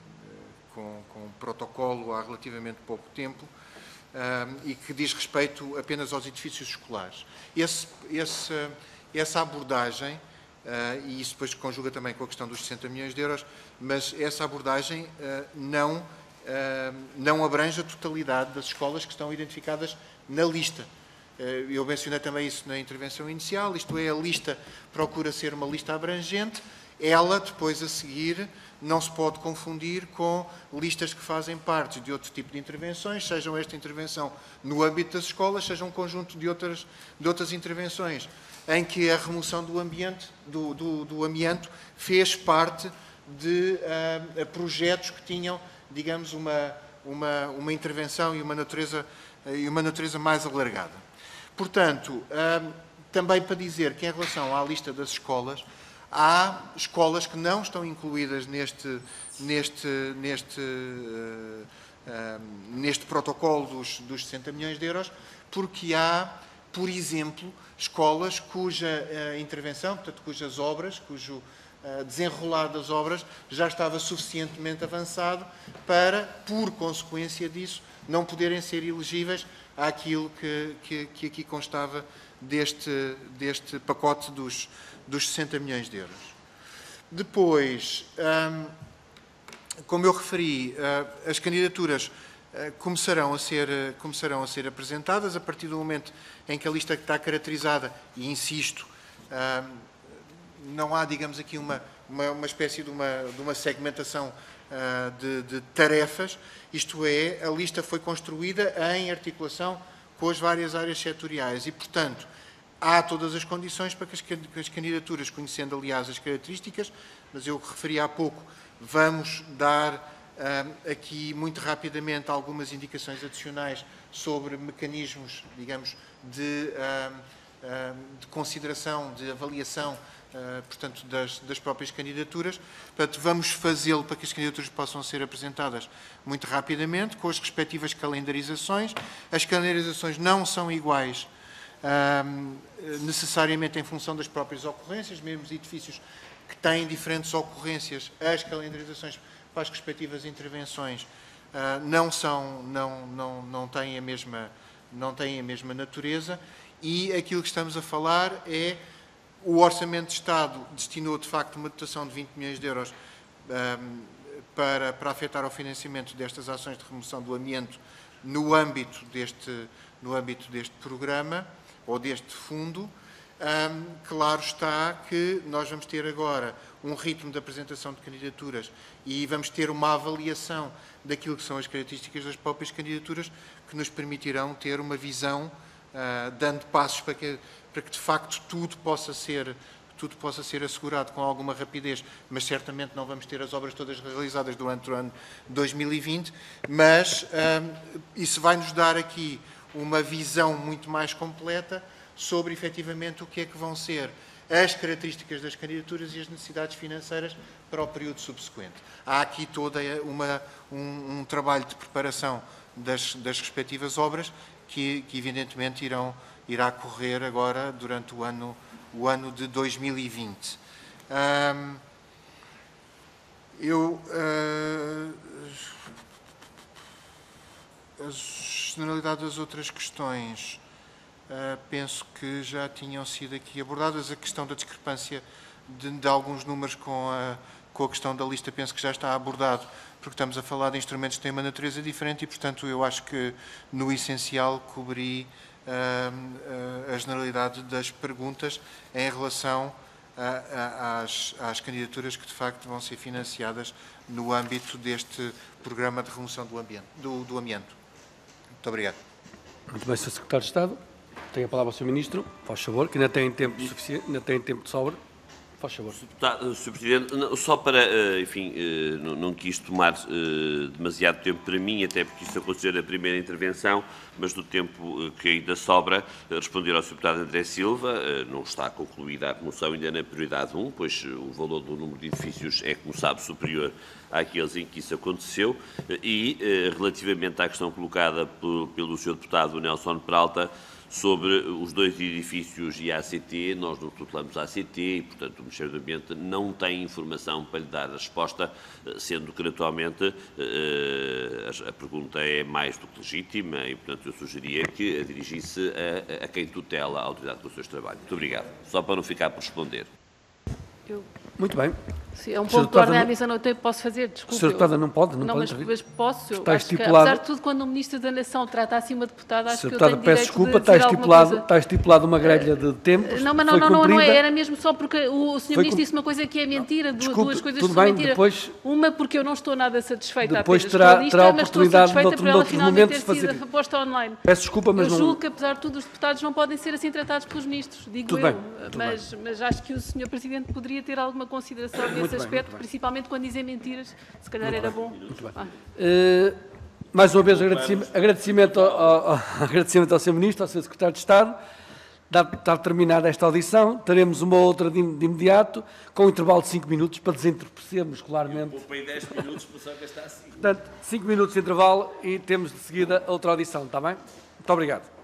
com, com um protocolo há relativamente pouco tempo uh, e que diz respeito apenas aos edifícios escolares. Esse, esse, essa abordagem, uh, e isso depois conjuga também com a questão dos sessenta milhões de euros, mas essa abordagem uh, não, uh, não abrange a totalidade das escolas que estão identificadas na lista. Eu mencionei também isso na intervenção inicial, isto é, a lista procura ser uma lista abrangente, ela depois a seguir não se pode confundir com listas que fazem parte de outro tipo de intervenções, sejam esta intervenção no âmbito das escolas, seja um conjunto de outras, de outras intervenções, em que a remoção do ambiente, do, do, do amianto fez parte de uh, projetos que tinham, digamos, uma, uma, uma intervenção e uma natureza, e uma natureza mais alargada. Portanto, também para dizer que em relação à lista das escolas, há escolas que não estão incluídas neste, neste, neste, neste protocolo dos, dos sessenta milhões de euros, porque há, por exemplo, escolas cuja intervenção, portanto, cujas obras, cujo desenrolar das obras já estava suficientemente avançado para, por consequência disso, não poderem ser elegíveis àquilo que, que, que aqui constava deste, deste pacote dos, dos sessenta milhões de euros. Depois, hum, como eu referi, uh, as candidaturas uh, começarão, a ser, uh, começarão a ser apresentadas a partir do momento em que a lista está caracterizada, e insisto, uh, não há, digamos aqui, uma, uma, uma espécie de uma, de uma segmentação uh, de, de tarefas, isto é, a lista foi construída em articulação com as várias áreas setoriais e, portanto, há todas as condições para que as, que as candidaturas, conhecendo, aliás, as características, mas eu referi há pouco, vamos dar uh, aqui muito rapidamente algumas indicações adicionais sobre mecanismos, digamos, de, uh, uh, de consideração, de avaliação, Uh, portanto, das, das próprias candidaturas. Portanto, vamos fazê-lo para que as candidaturas possam ser apresentadas muito rapidamente, com as respectivas calendarizações. As calendarizações não são iguais uh, necessariamente em função das próprias ocorrências, mesmo os edifícios que têm diferentes ocorrências, as calendarizações para as respectivas intervenções uh, não são, não, não, não têm a mesma, não têm a mesma natureza, e aquilo que estamos a falar é o Orçamento de Estado destinou, de facto, uma dotação de vinte milhões de euros um, para, para afetar ao financiamento destas ações de remoção do amianto no âmbito deste, no âmbito deste programa, ou deste fundo. Um, claro está que nós vamos ter agora um ritmo de apresentação de candidaturas e vamos ter uma avaliação daquilo que são as características das próprias candidaturas que nos permitirão ter uma visão, uh, dando passos para que para que de facto tudo possa ser, tudo possa ser assegurado com alguma rapidez, mas certamente não vamos ter as obras todas realizadas durante o ano dois mil e vinte, mas um, isso vai nos dar aqui uma visão muito mais completa sobre efetivamente o que é que vão ser as características das candidaturas e as necessidades financeiras para o período subsequente. Há aqui toda uma, um, um trabalho de preparação das, das respectivas obras que, que evidentemente irão irá correr agora durante o ano, o ano de dois mil e vinte. Um, eu, uh, a generalidade das outras questões uh, penso que já tinham sido aqui abordadas. A questão da discrepância de, de alguns números com a, com a questão da lista, penso que já está abordado, porque estamos a falar de instrumentos que têm uma natureza diferente e, portanto, eu acho que, no essencial, cobri uh, uh, a generalidade das perguntas em relação a, a, às, às candidaturas que, de facto, vão ser financiadas no âmbito deste programa de remoção do, ambiente, do, do amianto. Muito obrigado. Muito bem, senhor Secretário de Estado. Tem a palavra o senhor Ministro. Faz favor, que ainda tem tempo suficiente, ainda tem tempo de sobra. Faz favor. senhor Presidente, só para, enfim, não, não quis tomar demasiado tempo para mim, até porque isto aconteceu na primeira intervenção, mas do tempo que ainda sobra, responder ao senhor Deputado André Silva, não está concluída a remoção ainda na prioridade um, pois o valor do número de edifícios é, como sabe, superior àqueles em que isso aconteceu, e relativamente à questão colocada pelo senhor Deputado Nelson Peralta, sobre os dois edifícios e a ACT, nós não tutelamos a ACT e, portanto, o Ministério do Ambiente não tem informação para lhe dar a resposta, sendo que, naturalmente, a pergunta é mais do que legítima e, portanto, eu sugeria que a dirigisse a, a quem tutela a Autoridade de Condições de Trabalho. Muito obrigado. Só para não ficar por responder. Eu... Muito bem. Sim, é um ponto de ordem à missa, não tenho, posso fazer, desculpe. O senhor Deputada não pode, não, não pode. Mas, mas posso, eu está acho estipulado. Que, apesar de tudo, quando o Ministro da Nação trata assim uma deputada, acho que eu tenho peço direito desculpa, de está dizer estipulado, coisa. está estipulado uma grelha de tempos. Não, mas não, não, não, não é, era mesmo só porque o senhor Ministro disse uma coisa que é mentira, Desculpe, duas coisas tudo que são bem, mentira. Depois, uma porque eu não estou nada satisfeita depois apenas terá, com a lista, terá a mas estou oportunidade satisfeita de por ela outro finalmente momento ter de fazer. sido posta online. Peço desculpa, mas eu não... Eu julgo que, apesar de tudo, os deputados não podem ser assim tratados pelos ministros, digo tudo eu. Bem, mas, mas acho que o senhor Presidente poderia ter alguma consideração nesse muito aspecto, bem, principalmente quando dizem mentiras, se calhar muito era bem, bom. Muito bem. Ah. Uh, mais uma vez, agradecimento, agradecimento, ao, ao, agradecimento ao senhor Ministro, ao senhor Secretário de Estado. Está terminada esta audição. Teremos uma outra de, de imediato, com um intervalo de cinco minutos, para desentorpecermos claramente. Poupei dez minutos para só gastar cinco. Portanto, cinco minutos de intervalo e temos de seguida outra audição, está bem? Muito obrigado.